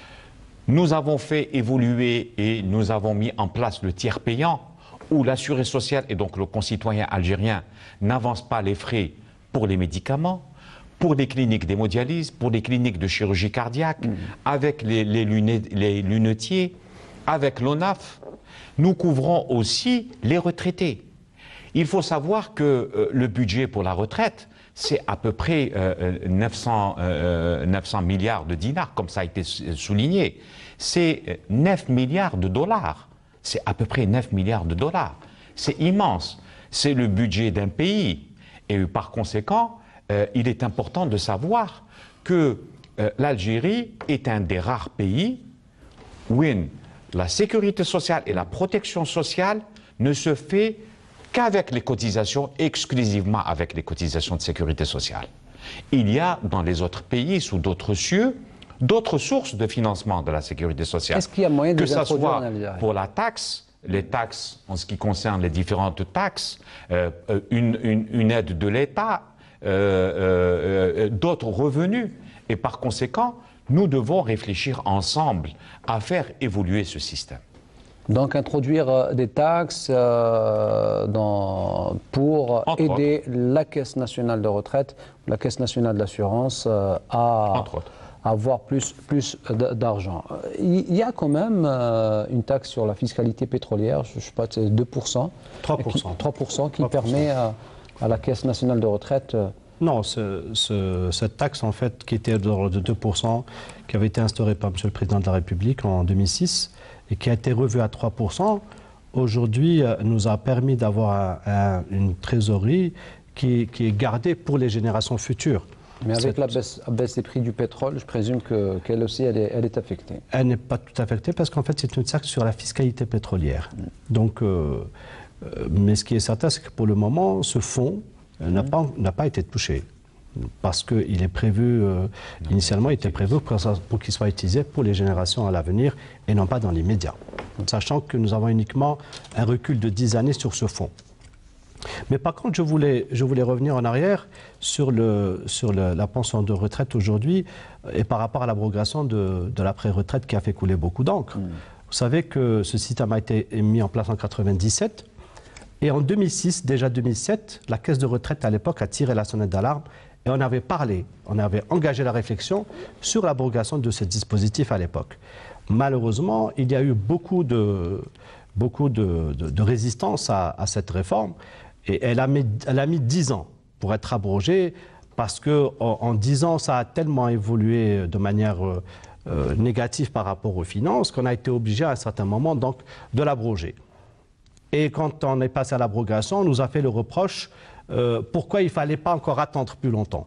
nous avons fait évoluer et nous avons mis en place le tiers payant, où l'assuré social et donc le concitoyen algérien n'avance pas les frais pour les médicaments, pour les cliniques d'hémodialyse, pour les cliniques de chirurgie cardiaque, mmh. avec les, les, lunettes, les lunetiers, avec l'O N A F. Nous couvrons aussi les retraités. Il faut savoir que euh, le budget pour la retraite, c'est à peu près euh, neuf cents milliards de dinars, comme ça a été souligné. C'est neuf milliards de dollars. C'est à peu près neuf milliards de dollars. C'est immense. C'est le budget d'un pays. Et par conséquent, euh, il est important de savoir que euh, l'Algérie est un des rares pays où la sécurité sociale et la protection sociale ne se fait qu'avec les cotisations, exclusivement avec les cotisations de sécurité sociale. Il y a dans les autres pays, sous d'autres cieux, d'autres sources de financement de la sécurité sociale. Est-ce qu'il y a moyen de que ce soit pour la taxe les taxes en ce qui concerne les différentes taxes, euh, une, une, une aide de l'État, euh, euh, d'autres revenus. Et par conséquent, nous devons réfléchir ensemble à faire évoluer ce système. Donc introduire des taxes euh, dans, pour Entre aider autres. la Caisse nationale de retraite, la Caisse nationale d'assurance euh, à... Entre autres. avoir plus, plus d'argent. Il y a quand même euh, une taxe sur la fiscalité pétrolière, je ne sais pas, c'est deux pour cent. trois pour cent. Qui, trois pour cent qui trois pour cent. permet à, à la Caisse nationale de retraite... Euh, Non, ce, ce, cette taxe, en fait, qui était de l'ordre de deux pour cent, qui avait été instaurée par M. le Président de la République en deux mille six et qui a été revue à trois pour cent, aujourd'hui euh, nous a permis d'avoir un, un, une trésorerie qui, qui est gardée pour les générations futures. Mais avec Cette... la baisse, baisse des prix du pétrole, je présume que, qu'elle aussi, elle est, elle est affectée. Elle n'est pas tout affectée parce qu'en fait, c'est une taxe sur la fiscalité pétrolière. Mm. Donc, euh, euh, mais ce qui est certain, c'est que pour le moment, ce fonds euh, n'a, mm. pas, n'a pas été touché. Parce qu'il est prévu, euh, initialement, il était prévu pour, pour qu'il soit utilisé pour les générations à l'avenir et non pas dans l'immédiat. Sachant que nous avons uniquement un recul de dix années sur ce fonds. Mais par contre, je voulais, je voulais revenir en arrière sur, le, sur le, la pension de retraite aujourd'hui et par rapport à l'abrogation de, de la pré-retraite qui a fait couler beaucoup d'encre. Mmh. Vous savez que ce système a été mis en place en mille neuf cent quatre-vingt-dix-sept et en deux mille six, déjà deux mille sept, la caisse de retraite à l'époque a tiré la sonnette d'alarme et on avait parlé, on avait engagé la réflexion sur l'abrogation de ce dispositif à l'époque. Malheureusement, il y a eu beaucoup de, beaucoup de, de, de résistance à, à cette réforme. Et elle a, mis, elle a mis dix ans pour être abrogée parce qu'en dix ans, ça a tellement évolué de manière euh, euh, négative par rapport aux finances qu'on a été obligé à un certain moment donc, de l'abroger. Et quand on est passé à l'abrogation, on nous a fait le reproche euh, pourquoi il ne fallait pas encore attendre plus longtemps.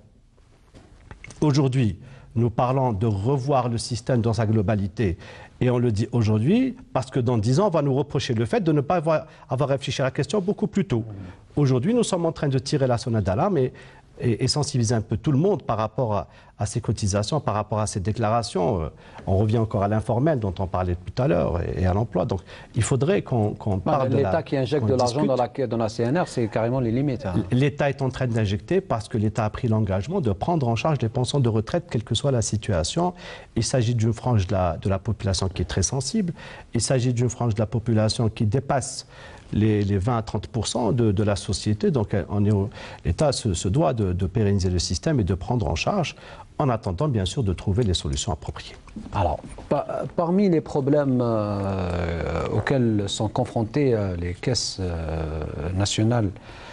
Aujourd'hui, nous parlons de revoir le système dans sa globalité. Et on le dit aujourd'hui parce que dans dix ans, on va nous reprocher le fait de ne pas avoir, avoir réfléchi à la question beaucoup plus tôt. Aujourd'hui, nous sommes en train de tirer la sonnette d'alarme et, et, et sensibiliser un peu tout le monde par rapport à, à ces cotisations, par rapport à ces déclarations. On revient encore à l'informel dont on parlait tout à l'heure et, et à l'emploi. Donc, il faudrait qu'on qu'on parle de la... L'État qui injecte de l'argent dans la, dans la C N R, c'est carrément les limites. Hein. L'État est en train d'injecter parce que l'État a pris l'engagement de prendre en charge les pensions de retraite, quelle que soit la situation. Il s'agit d'une frange de la, de la population qui est très sensible. Il s'agit d'une frange de la population qui dépasse les, les vingt à trente pour cent de, de la société. Donc l'État se, se doit de, de pérenniser le système et de prendre en charge, en attendant bien sûr de trouver les solutions appropriées. Alors, par, parmi les problèmes euh, auxquels sont confrontées euh, les caisses euh, nationales,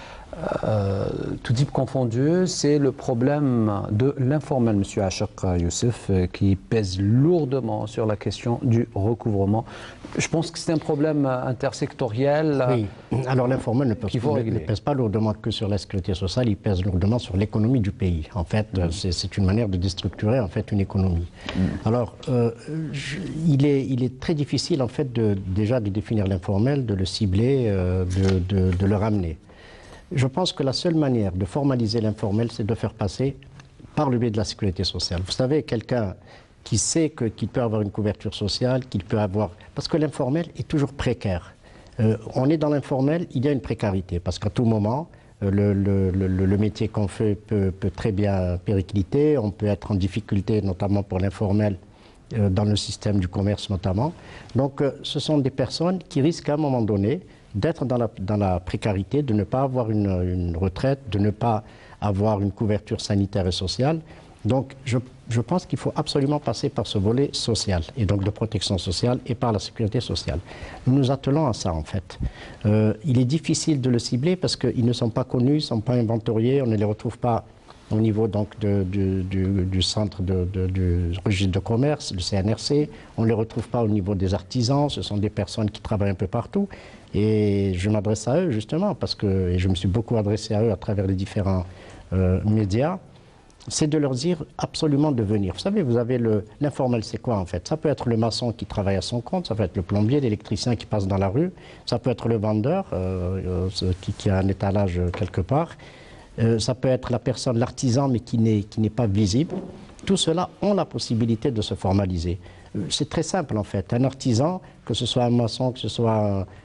Euh, tout type confondu, c'est le problème de l'informel, M. Achak Youssef, euh, qui pèse lourdement sur la question du recouvrement. Je pense que c'est un problème intersectoriel. Oui, alors l'informel ne, ne pèse pas lourdement que sur la sécurité sociale, il pèse lourdement sur l'économie du pays. En fait, mmh. c'est une manière de déstructurer en fait, une économie. Mmh. Alors, euh, je, il, est, il est très difficile en fait, de, déjà de définir l'informel, de le cibler, euh, de, de, de le ramener. Je pense que la seule manière de formaliser l'informel, c'est de le faire passer par le biais de la sécurité sociale. Vous savez, quelqu'un qui sait que, qu'il peut avoir une couverture sociale, qu'il peut avoir... Parce que l'informel est toujours précaire. Euh, on est dans l'informel, il y a une précarité, parce qu'à tout moment, euh, le, le, le, le métier qu'on fait peut, peut très bien péricliter, on peut être en difficulté, notamment pour l'informel, euh, dans le système du commerce notamment. Donc, euh, ce sont des personnes qui risquent à un moment donné d'être dans la, dans la précarité, de ne pas avoir une, une retraite, de ne pas avoir une couverture sanitaire et sociale. Donc je, je pense qu'il faut absolument passer par ce volet social, et donc de protection sociale, et par la sécurité sociale. Nous nous attelons à ça en fait. Euh, il est difficile de le cibler parce qu'ils ne sont pas connus, ils ne sont pas inventoriés, on ne les retrouve pas au niveau donc de, de, du, du centre de, de, du registre de commerce, le C N R C, on ne les retrouve pas au niveau des artisans, ce sont des personnes qui travaillent un peu partout. Et je m'adresse à eux justement, parce que et je me suis beaucoup adressé à eux à travers les différents euh, médias, c'est de leur dire absolument de venir. Vous savez, vous avez l'informel, c'est quoi en fait? Ça peut être le maçon qui travaille à son compte, ça peut être le plombier, l'électricien qui passe dans la rue, ça peut être le vendeur euh, euh, qui, qui a un étalage quelque part, euh, ça peut être la personne, l'artisan, mais qui n'est qui n'est pas visible. Tout cela ont la possibilité de se formaliser. C'est très simple en fait. Un artisan, que ce soit un maçon, que ce soit un,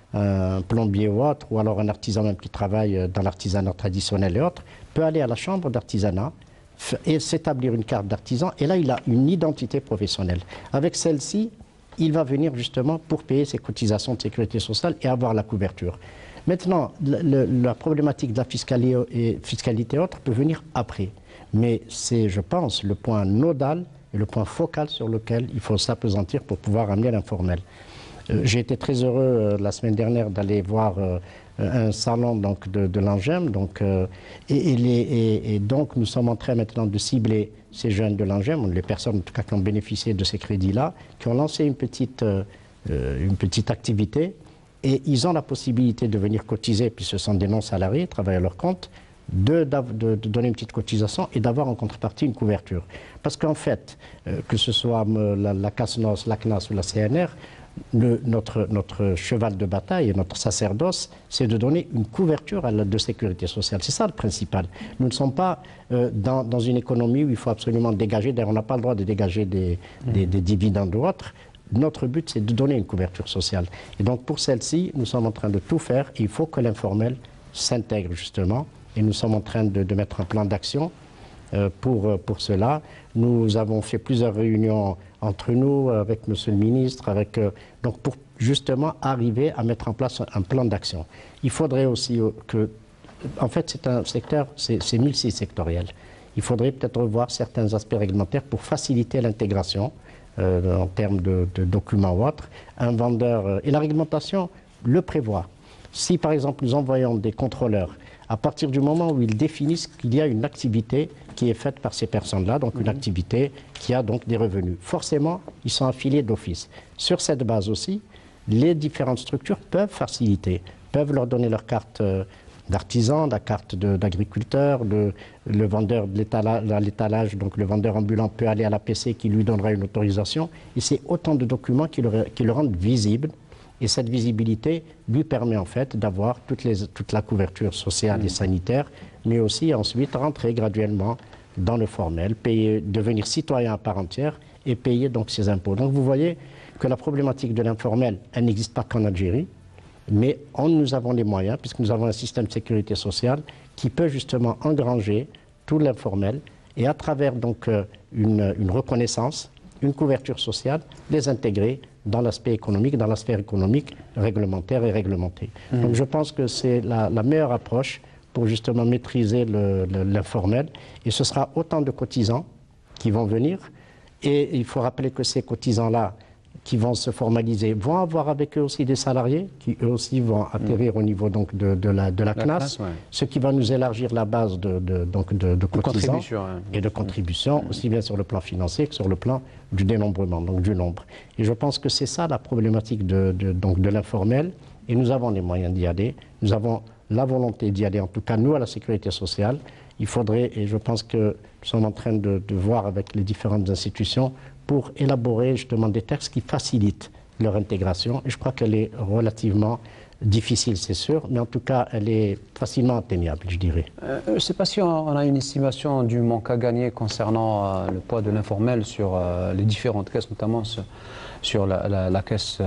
un plombier ou autre, ou alors un artisan même qui travaille dans l'artisanat traditionnel et autres, peut aller à la chambre d'artisanat et s'établir une carte d'artisan, et là il a une identité professionnelle. Avec celle-ci, il va venir justement pour payer ses cotisations de sécurité sociale et avoir la couverture. Maintenant, le, le, la problématique de la fiscalité et, fiscalité autre peut venir après. Mais c'est, je pense, le point nodal et le point focal sur lequel il faut s'appesantir pour pouvoir amener l'informel. Euh, j'ai été très heureux euh, la semaine dernière d'aller voir euh, un salon donc, de, de l'Angem. Donc, euh, et, et, les, et, et donc nous sommes en train maintenant de cibler ces jeunes de l'Angem, les personnes en tout cas qui ont bénéficié de ces crédits-là, qui ont lancé une petite, euh, une petite activité. Et ils ont la possibilité de venir cotiser, puis ce sont des non-salariés, travaillent à leur compte, de, de, de donner une petite cotisation et d'avoir en contrepartie une couverture. Parce qu'en fait, euh, que ce soit la, la CASNOS, la C N A S ou la C N R, le, notre, notre cheval de bataille et notre sacerdoce, c'est de donner une couverture à la, de sécurité sociale. C'est ça le principal. Nous ne sommes pas euh, dans, dans une économie où il faut absolument dégager, d'ailleurs on n'a pas le droit de dégager des, mmh. des, des dividendes ou autres. Notre but, c'est de donner une couverture sociale. Et donc, pour celle-ci, nous sommes en train de tout faire. Il faut que l'informel s'intègre, justement. Et nous sommes en train de, de mettre un plan d'action euh, pour, pour cela. Nous avons fait plusieurs réunions entre nous, avec Monsieur le ministre, avec, euh, donc pour justement arriver à mettre en place un plan d'action. Il faudrait aussi que... En fait, c'est un secteur, c'est multisectoriel. Il faudrait peut-être revoir certains aspects réglementaires pour faciliter l'intégration. Euh, en termes de, de documents ou autres, un vendeur... Euh, et la réglementation le prévoit. Si, par exemple, nous envoyons des contrôleurs, à partir du moment où ils définissent qu'il y a une activité qui est faite par ces personnes-là, donc mmh. une activité qui a donc des revenus, forcément, ils sont affiliés d'office. Sur cette base aussi, les différentes structures peuvent faciliter, peuvent leur donner leur carte... Euh, d'artisan, la carte d'agriculteur, le, le vendeur de l'étalage, donc le vendeur ambulant peut aller à l'A P C qui lui donnera une autorisation. Et c'est autant de documents qui le, qui le rendent visible. Et cette visibilité lui permet en fait d'avoir toute la couverture sociale mmh. et sanitaire, mais aussi ensuite rentrer graduellement dans le formel, payer, devenir citoyen à part entière et payer donc ses impôts. Donc vous voyez que la problématique de l'informel, elle n'existe pas qu'en Algérie. Mais on, nous avons les moyens, puisque nous avons un système de sécurité sociale qui peut justement engranger tout l'informel et à travers donc une, une reconnaissance, une couverture sociale, les intégrer dans l'aspect économique, dans la sphère économique réglementaire et réglementée. Mmh. Donc je pense que c'est la, la meilleure approche pour justement maîtriser l'informel. Et ce sera autant de cotisants qui vont venir. Et il faut rappeler que ces cotisants-là, qui vont se formaliser, vont avoir avec eux aussi des salariés qui eux aussi vont atterrir mmh. au niveau donc, de, de, la, de la, la C N A S, classe, ouais. ce qui va nous élargir la base de, de, donc de, de cotisants hein. et de contributions, mmh. aussi bien sur le plan financier que sur le plan du dénombrement, donc du nombre. Et je pense que c'est ça la problématique de, de, donc de l'informel, et nous avons les moyens d'y aller, nous avons la volonté d'y aller, en tout cas nous à la sécurité sociale. Il faudrait, et je pense que nous sommes en train de, de voir avec les différentes institutions, pour élaborer justement des textes qui facilitent leur intégration. Et je crois qu'elle est relativement difficile, c'est sûr, mais en tout cas, elle est facilement atteignable, je dirais. Euh, je ne sais pas si on a une estimation du manque à gagner concernant euh, le poids de l'informel sur euh, les différentes caisses, notamment sur, sur la, la, la caisse,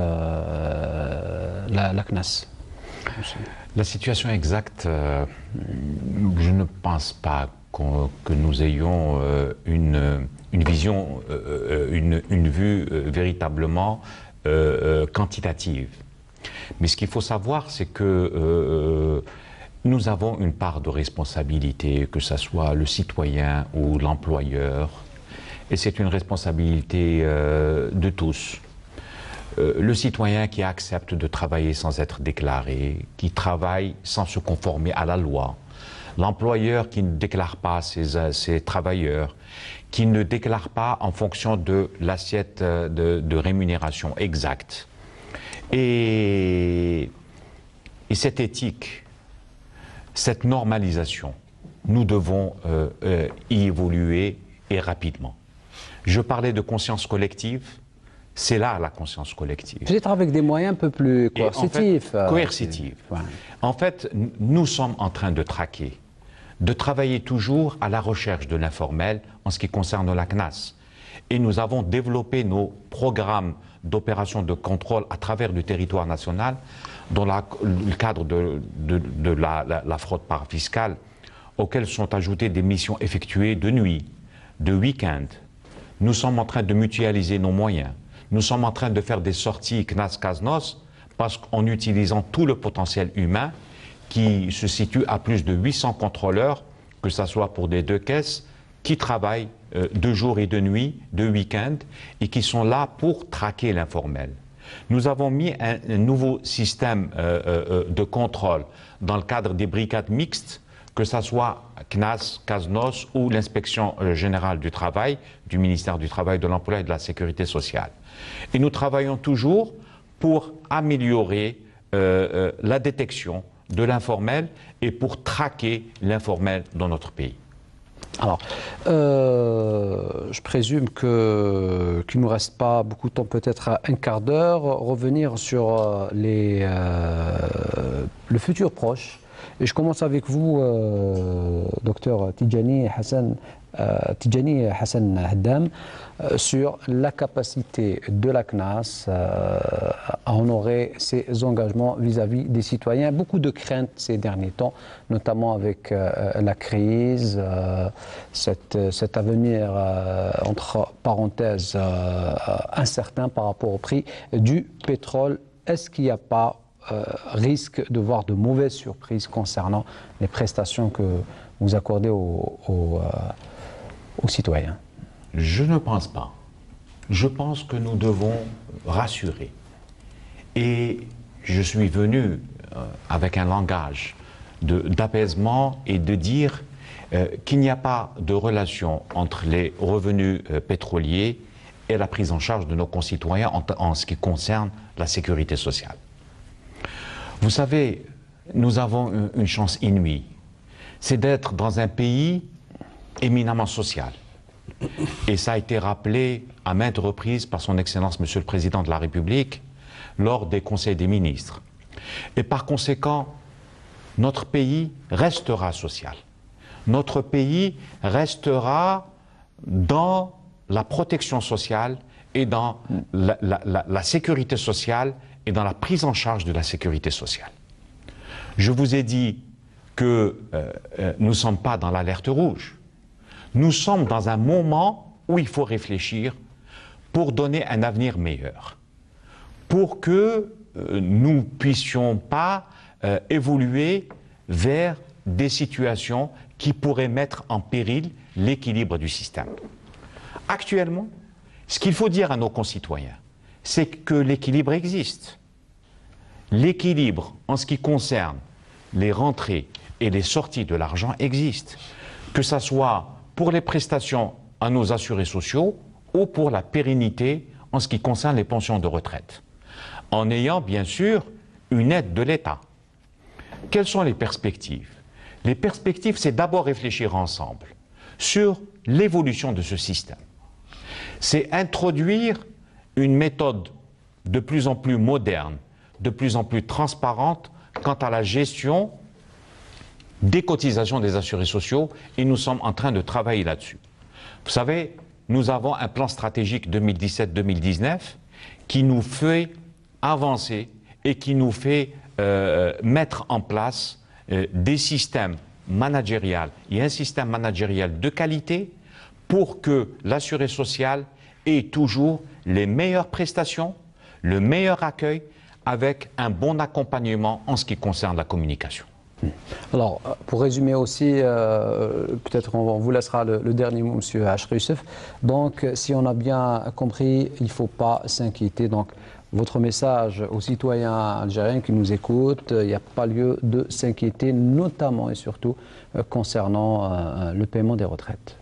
euh, la, la C N A S. La situation exacte, euh, je ne pense pas qu'on, que nous ayons euh, une... une vision, euh, une, une vue euh, véritablement euh, quantitative. Mais ce qu'il faut savoir, c'est que euh, nous avons une part de responsabilité, que ce soit le citoyen ou l'employeur, et c'est une responsabilité euh, de tous. Euh, le citoyen qui accepte de travailler sans être déclaré, qui travaille sans se conformer à la loi, l'employeur qui ne déclare pas ses, ses travailleurs, qui ne déclare pas en fonction de l'assiette de, de rémunération exacte. Et, et cette éthique, cette normalisation, nous devons euh, euh, y évoluer et rapidement. Je parlais de conscience collective, c'est là la conscience collective. Peut-être avec des moyens un peu plus coercitifs. En fait, coercitifs. Euh, ouais. En fait, nous sommes en train de traquer, de travailler toujours à la recherche de l'informel en ce qui concerne la C N A S. Et nous avons développé nos programmes d'opérations de contrôle à travers le territoire national dans la, le cadre de, de, de la, la, la fraude parafiscale, auxquelles sont ajoutées des missions effectuées de nuit, de week-end. Nous sommes en train de mutualiser nos moyens. Nous sommes en train de faire des sorties C N A S-C A S N O S parce qu'en utilisant tout le potentiel humain qui se situe à plus de huit cents contrôleurs, que ce soit pour des deux caisses, qui travaillent euh, de jour et de nuit, de week-end, et qui sont là pour traquer l'informel. Nous avons mis un, un nouveau système euh, euh, de contrôle dans le cadre des brigades mixtes, que ce soit C N A S, C A S N O S ou l'inspection euh, générale du travail, du ministère du Travail, de l'Emploi et de la Sécurité sociale. Et nous travaillons toujours pour améliorer euh, euh, la détection de l'informel et pour traquer l'informel dans notre pays. Alors, euh, je présume que, qu'il ne nous reste pas beaucoup de temps, peut-être un quart d'heure, revenir sur les, euh, le futur proche. Et je commence avec vous, euh, docteur Tidjani Hassan, euh, Tidjani Hassan Haddam, euh, sur la capacité de la C N A S euh, à honorer ses engagements vis-à-vis des citoyens. Beaucoup de craintes ces derniers temps, notamment avec euh, la crise, euh, cette, cet avenir euh, entre parenthèses euh, incertain par rapport au prix du pétrole. Est-ce qu'il n'y a pas Euh, risque de voir de mauvaises surprises concernant les prestations que vous accordez aux, aux, euh, aux citoyens? Je ne pense pas. Je pense que nous devons rassurer. Et je suis venu euh, avec un langage d'apaisement et de dire euh, qu'il n'y a pas de relation entre les revenus euh, pétroliers et la prise en charge de nos concitoyens en, en ce qui concerne la sécurité sociale. Vous savez, nous avons une chance inouïe, c'est d'être dans un pays éminemment social. Et ça a été rappelé à maintes reprises par son Excellence Monsieur le Président de la République lors des conseils des ministres. Et par conséquent, notre pays restera social. Notre pays restera dans la protection sociale et dans la, la, la, la sécurité sociale et dans la prise en charge de la sécurité sociale. Je vous ai dit que euh, euh, nous ne sommes pas dans l'alerte rouge. Nous sommes dans un moment où il faut réfléchir pour donner un avenir meilleur, pour que euh, nous ne puissions pas euh, évoluer vers des situations qui pourraient mettre en péril l'équilibre du système. Actuellement, ce qu'il faut dire à nos concitoyens, c'est que l'équilibre existe. L'équilibre en ce qui concerne les rentrées et les sorties de l'argent existe, que ce soit pour les prestations à nos assurés sociaux ou pour la pérennité en ce qui concerne les pensions de retraite, en ayant bien sûr une aide de l'État. Quelles sont les perspectives? Les perspectives, c'est d'abord réfléchir ensemble sur l'évolution de ce système. C'est introduire une méthode de plus en plus moderne, de plus en plus transparente quant à la gestion des cotisations des assurés sociaux, et nous sommes en train de travailler là-dessus. Vous savez, nous avons un plan stratégique deux mille dix-sept deux mille dix-neuf qui nous fait avancer et qui nous fait euh, mettre en place euh, des systèmes managériels et un système managériel de qualité pour que l'assuré social ait toujours les meilleures prestations, le meilleur accueil, avec un bon accompagnement en ce qui concerne la communication. Alors, pour résumer aussi, euh, peut-être on, on vous laissera le, le dernier mot, M. Hachri Youssef. Donc, si on a bien compris, il ne faut pas s'inquiéter. Donc, votre message aux citoyens algériens qui nous écoutent, il n'y a pas lieu de s'inquiéter, notamment et surtout euh, concernant euh, le paiement des retraites.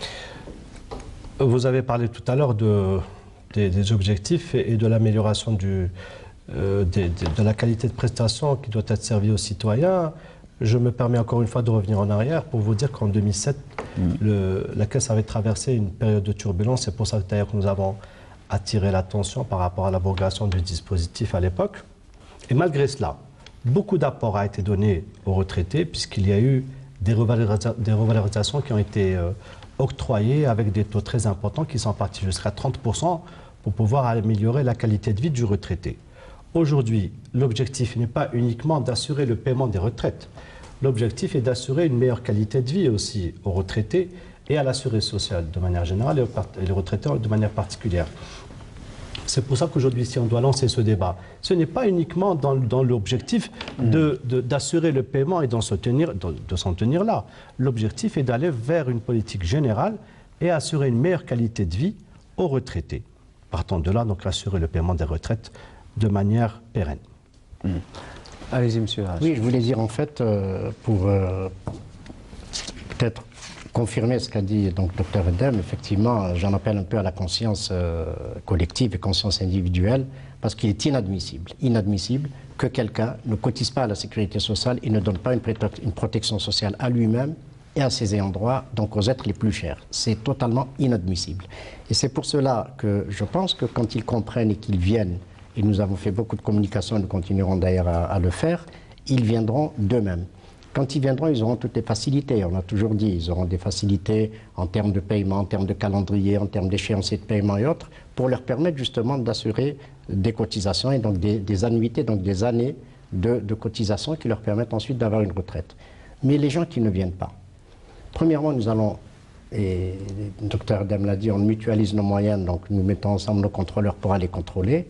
Vous avez parlé tout à l'heure de, des, des objectifs et, et de l'amélioration du... Euh, de, de, de la qualité de prestation qui doit être servie aux citoyens. Je me permets encore une fois de revenir en arrière pour vous dire qu'en deux mille sept, mmh. le, la Caisse avait traversé une période de turbulence. C'est pour ça d'ailleurs que nous avons attiré l'attention par rapport à l'abrogation du dispositif à l'époque. Et malgré cela, beaucoup d'apports a été donné aux retraités puisqu'il y a eu des, revalorisa des revalorisations qui ont été euh, octroyées avec des taux très importants qui sont partis jusqu'à trente pour cent pour pouvoir améliorer la qualité de vie du retraité. Aujourd'hui, l'objectif n'est pas uniquement d'assurer le paiement des retraites. L'objectif est d'assurer une meilleure qualité de vie aussi aux retraités et à l'assuré sociale de manière générale et les retraités de manière particulière. C'est pour ça qu'aujourd'hui, si on doit lancer ce débat, ce n'est pas uniquement dans, dans l'objectif de, de, d'assurer le paiement et d'en se tenir, de, de s'en tenir là. L'objectif est d'aller vers une politique générale et assurer une meilleure qualité de vie aux retraités. Partant de là, donc assurer le paiement des retraites de manière pérenne. Mmh. Allez-y, monsieur. Oui, je voulais dire en fait, euh, pour euh, peut-être confirmer ce qu'a dit donc docteur Edem, effectivement, j'en appelle un peu à la conscience euh, collective et conscience individuelle, parce qu'il est inadmissible, inadmissible que quelqu'un ne cotise pas à la sécurité sociale et ne donne pas une, une protection sociale à lui-même et à ses ayants droit, donc aux êtres les plus chers. C'est totalement inadmissible. Et c'est pour cela que je pense que quand ils comprennent et qu'ils viennent, et nous avons fait beaucoup de communication et nous continuerons d'ailleurs à, à le faire, ils viendront d'eux-mêmes. Quand ils viendront, ils auront toutes les facilités. On a toujours dit, ils auront des facilités en termes de paiement, en termes de calendrier, en termes d'échéancier de paiement et autres, pour leur permettre justement d'assurer des cotisations et donc des, des annuités, donc des années de, de cotisation qui leur permettent ensuite d'avoir une retraite. Mais les gens qui ne viennent pas, premièrement, nous allons, et le docteur Edem l'a dit, on mutualise nos moyens, donc nous mettons ensemble nos contrôleurs pour aller contrôler,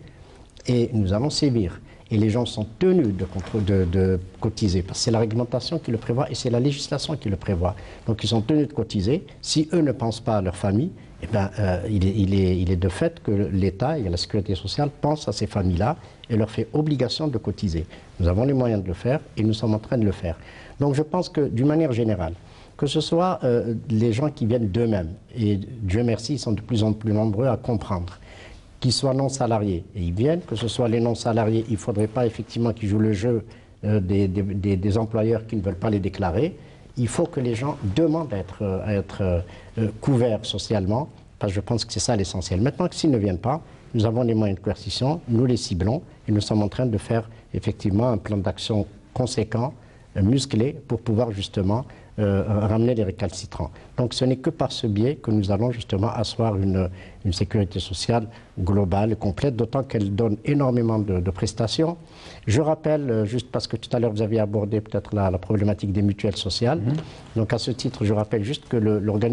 et nous allons sévir. Et les gens sont tenus de, de, de cotiser, parce que c'est la réglementation qui le prévoit et c'est la législation qui le prévoit. Donc ils sont tenus de cotiser. Si eux ne pensent pas à leur famille, eh ben, euh, il, est, il, est, il est de fait que l'État et la sécurité sociale pensent à ces familles-là et leur fait obligation de cotiser. Nous avons les moyens de le faire et nous sommes en train de le faire. Donc je pense que d'une manière générale, que ce soit euh, les gens qui viennent d'eux-mêmes, et Dieu merci, ils sont de plus en plus nombreux à comprendre, qu'ils soient non-salariés, et ils viennent, que ce soit les non-salariés, il ne faudrait pas effectivement qu'ils jouent le jeu euh, des, des, des employeurs qui ne veulent pas les déclarer. Il faut que les gens demandent à être, à être euh, couverts socialement, parce que je pense que c'est ça l'essentiel. Maintenant que s'ils ne viennent pas, nous avons les moyens de coercition, nous les ciblons, et nous sommes en train de faire effectivement un plan d'action conséquent, euh, musclé, pour pouvoir justement Euh, ramener les récalcitrants. Donc ce n'est que par ce biais que nous allons justement asseoir une, une sécurité sociale globale et complète, d'autant qu'elle donne énormément de, de prestations. Je rappelle, euh, juste parce que tout à l'heure vous aviez abordé peut-être la, la problématique des mutuelles sociales, mmh. donc à ce titre je rappelle juste que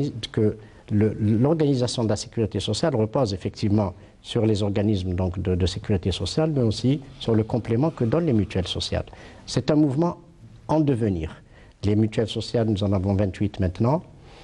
l'organisation de la sécurité sociale repose effectivement sur les organismes donc, de, de sécurité sociale, mais aussi sur le complément que donnent les mutuelles sociales. C'est un mouvement en devenir. Les mutuelles sociales, nous en avons vingt-huit maintenant.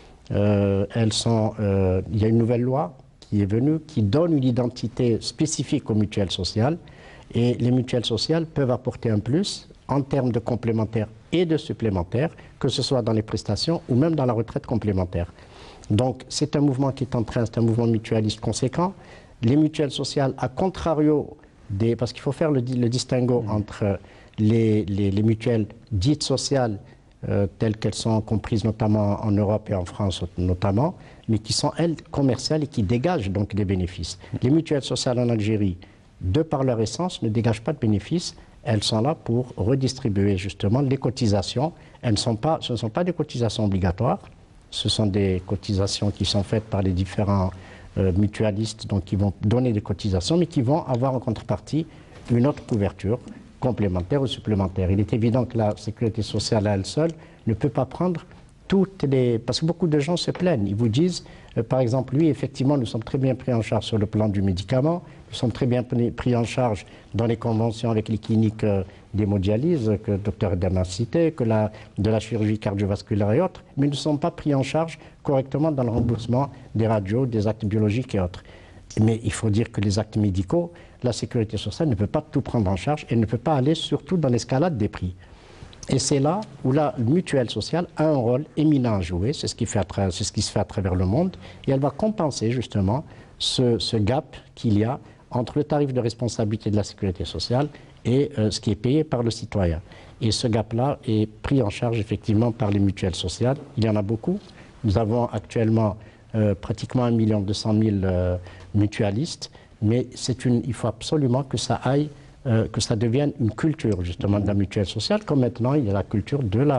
Euh, elles sont, euh, il y a une nouvelle loi qui est venue, qui donne une identité spécifique aux mutuelles sociales. Et les mutuelles sociales peuvent apporter un plus en termes de complémentaires et de supplémentaires, que ce soit dans les prestations ou même dans la retraite complémentaire. Donc c'est un mouvement qui est en train, c'est un mouvement mutualiste conséquent. Les mutuelles sociales, à contrario des... Parce qu'il faut faire le, le distinguo mmh. entre les, les, les mutuelles dites sociales, Euh, telles qu'elles sont comprises notamment en Europe et en France notamment, mais qui sont, elles, commerciales et qui dégagent donc des bénéfices. Les mutuelles sociales en Algérie, de par leur essence, ne dégagent pas de bénéfices. Elles sont là pour redistribuer justement les cotisations. Elles ne sont pas, ce ne sont pas des cotisations obligatoires, ce sont des cotisations qui sont faites par les différents euh, mutualistes, donc qui vont donner des cotisations, mais qui vont avoir en contrepartie une autre couverture complémentaire ou supplémentaire. Il est évident que la sécurité sociale à elle seule ne peut pas prendre toutes les... Parce que beaucoup de gens se plaignent. Ils vous disent, euh, par exemple, oui, effectivement, nous sommes très bien pris en charge sur le plan du médicament, nous sommes très bien pris en charge dans les conventions avec les cliniques euh, d'hémodialyse que le docteur Edem a cité, que la, de la chirurgie cardiovasculaire et autres, mais nous ne sommes pas pris en charge correctement dans le remboursement des radios, des actes biologiques et autres. Mais il faut dire que les actes médicaux, la sécurité sociale ne peut pas tout prendre en charge et ne peut pas aller surtout dans l'escalade des prix. Et c'est là où la mutuelle sociale a un rôle éminent à jouer, c'est ce qui fait à tra- c'est ce qui se fait à travers le monde, et elle va compenser justement ce, ce gap qu'il y a entre le tarif de responsabilité de la sécurité sociale et euh, ce qui est payé par le citoyen. Et ce gap-là est pris en charge effectivement par les mutuelles sociales. Il y en a beaucoup. Nous avons actuellement euh, pratiquement un million deux cent mille euh, mutualistes, mais c'est une, il faut absolument que ça aille, euh, que ça devienne une culture justement de la mutuelle sociale, comme maintenant il y a la culture de la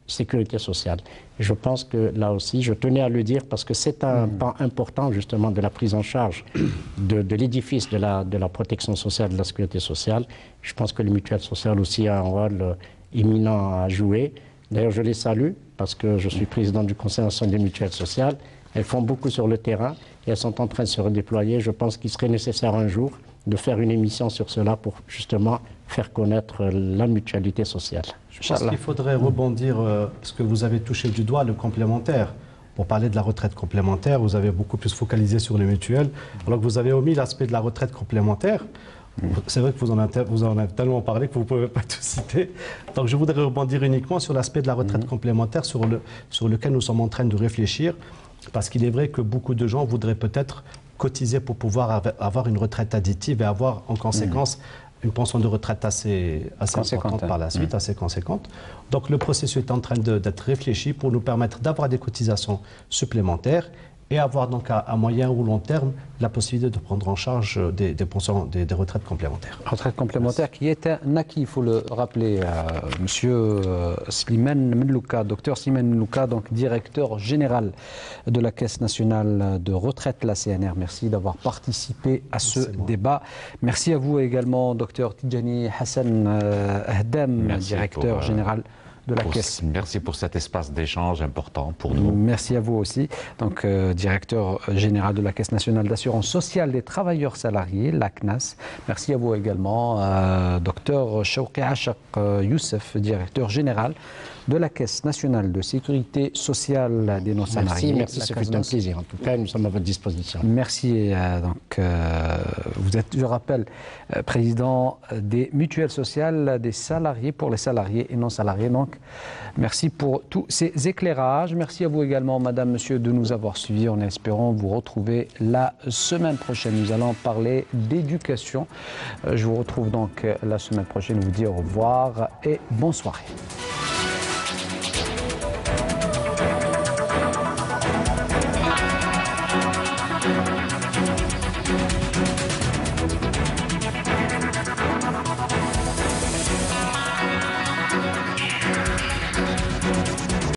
sécurité sociale. Et je pense que là aussi, je tenais à le dire parce que c'est un pan important justement de la prise en charge de, de l'édifice de la, de la protection sociale, de la sécurité sociale. Je pense que les mutuelles sociales aussi ont un rôle euh, éminent à jouer. D'ailleurs, je les salue parce que je suis président du Conseil national des mutuelles sociales. Elles font beaucoup sur le terrain et elles sont en train de se redéployer. Je pense qu'il serait nécessaire un jour de faire une émission sur cela pour justement faire connaître la mutualité sociale. Je pense qu'il faudrait rebondir, euh, parce que vous avez touché du doigt le complémentaire. Pour parler de la retraite complémentaire, vous avez beaucoup plus focalisé sur les mutuelles, alors que vous avez omis l'aspect de la retraite complémentaire. C'est vrai que vous en, avez, vous en avez tellement parlé que vous ne pouvez pas tout citer. Donc je voudrais rebondir uniquement sur l'aspect de la retraite mmh. complémentaire sur, le, sur lequel nous sommes en train de réfléchir, parce qu'il est vrai que beaucoup de gens voudraient peut-être cotiser pour pouvoir avoir une retraite additive et avoir en conséquence mmh. une pension de retraite assez, assez importante par la suite, mmh. assez conséquente. Donc le processus est en train d'être réfléchi pour nous permettre d'avoir des cotisations supplémentaires et avoir donc à, à moyen ou long terme la possibilité de prendre en charge des, des pensions, des, des retraites complémentaires. Retraite complémentaire qui est un acquis, il faut le rappeler, euh, Monsieur euh, Slimane Menlouka, docteur Slimane Menlouka, donc directeur général de la Caisse nationale de retraite, la C N R. Merci d'avoir participé à ce débat. Merci à vous également, docteur Tidjani Hassan euh, Ahdam, Merci directeur pour, euh... général de la pour, Caisse. Merci pour cet espace d'échange important pour nous. Merci à vous aussi. Donc, euh, directeur général de la Caisse nationale d'assurance sociale des travailleurs salariés, l'A C N A S. Merci à vous également, euh, docteur Chouki Achak Youssef, directeur général de la Caisse nationale de sécurité sociale des non-salariés. Merci, merci, ça fait un plaisir. En tout cas, nous sommes à votre disposition. Merci. Euh, donc, euh, vous êtes, je rappelle, euh, président des mutuelles sociales des salariés pour les salariés et non-salariés. Donc, merci pour tous ces éclairages. Merci à vous également, madame, monsieur, de nous avoir suivis. En espérant vous retrouver la semaine prochaine. Nous allons parler d'éducation. Euh, je vous retrouve donc la semaine prochaine. Vous dire au revoir et bonne soirée.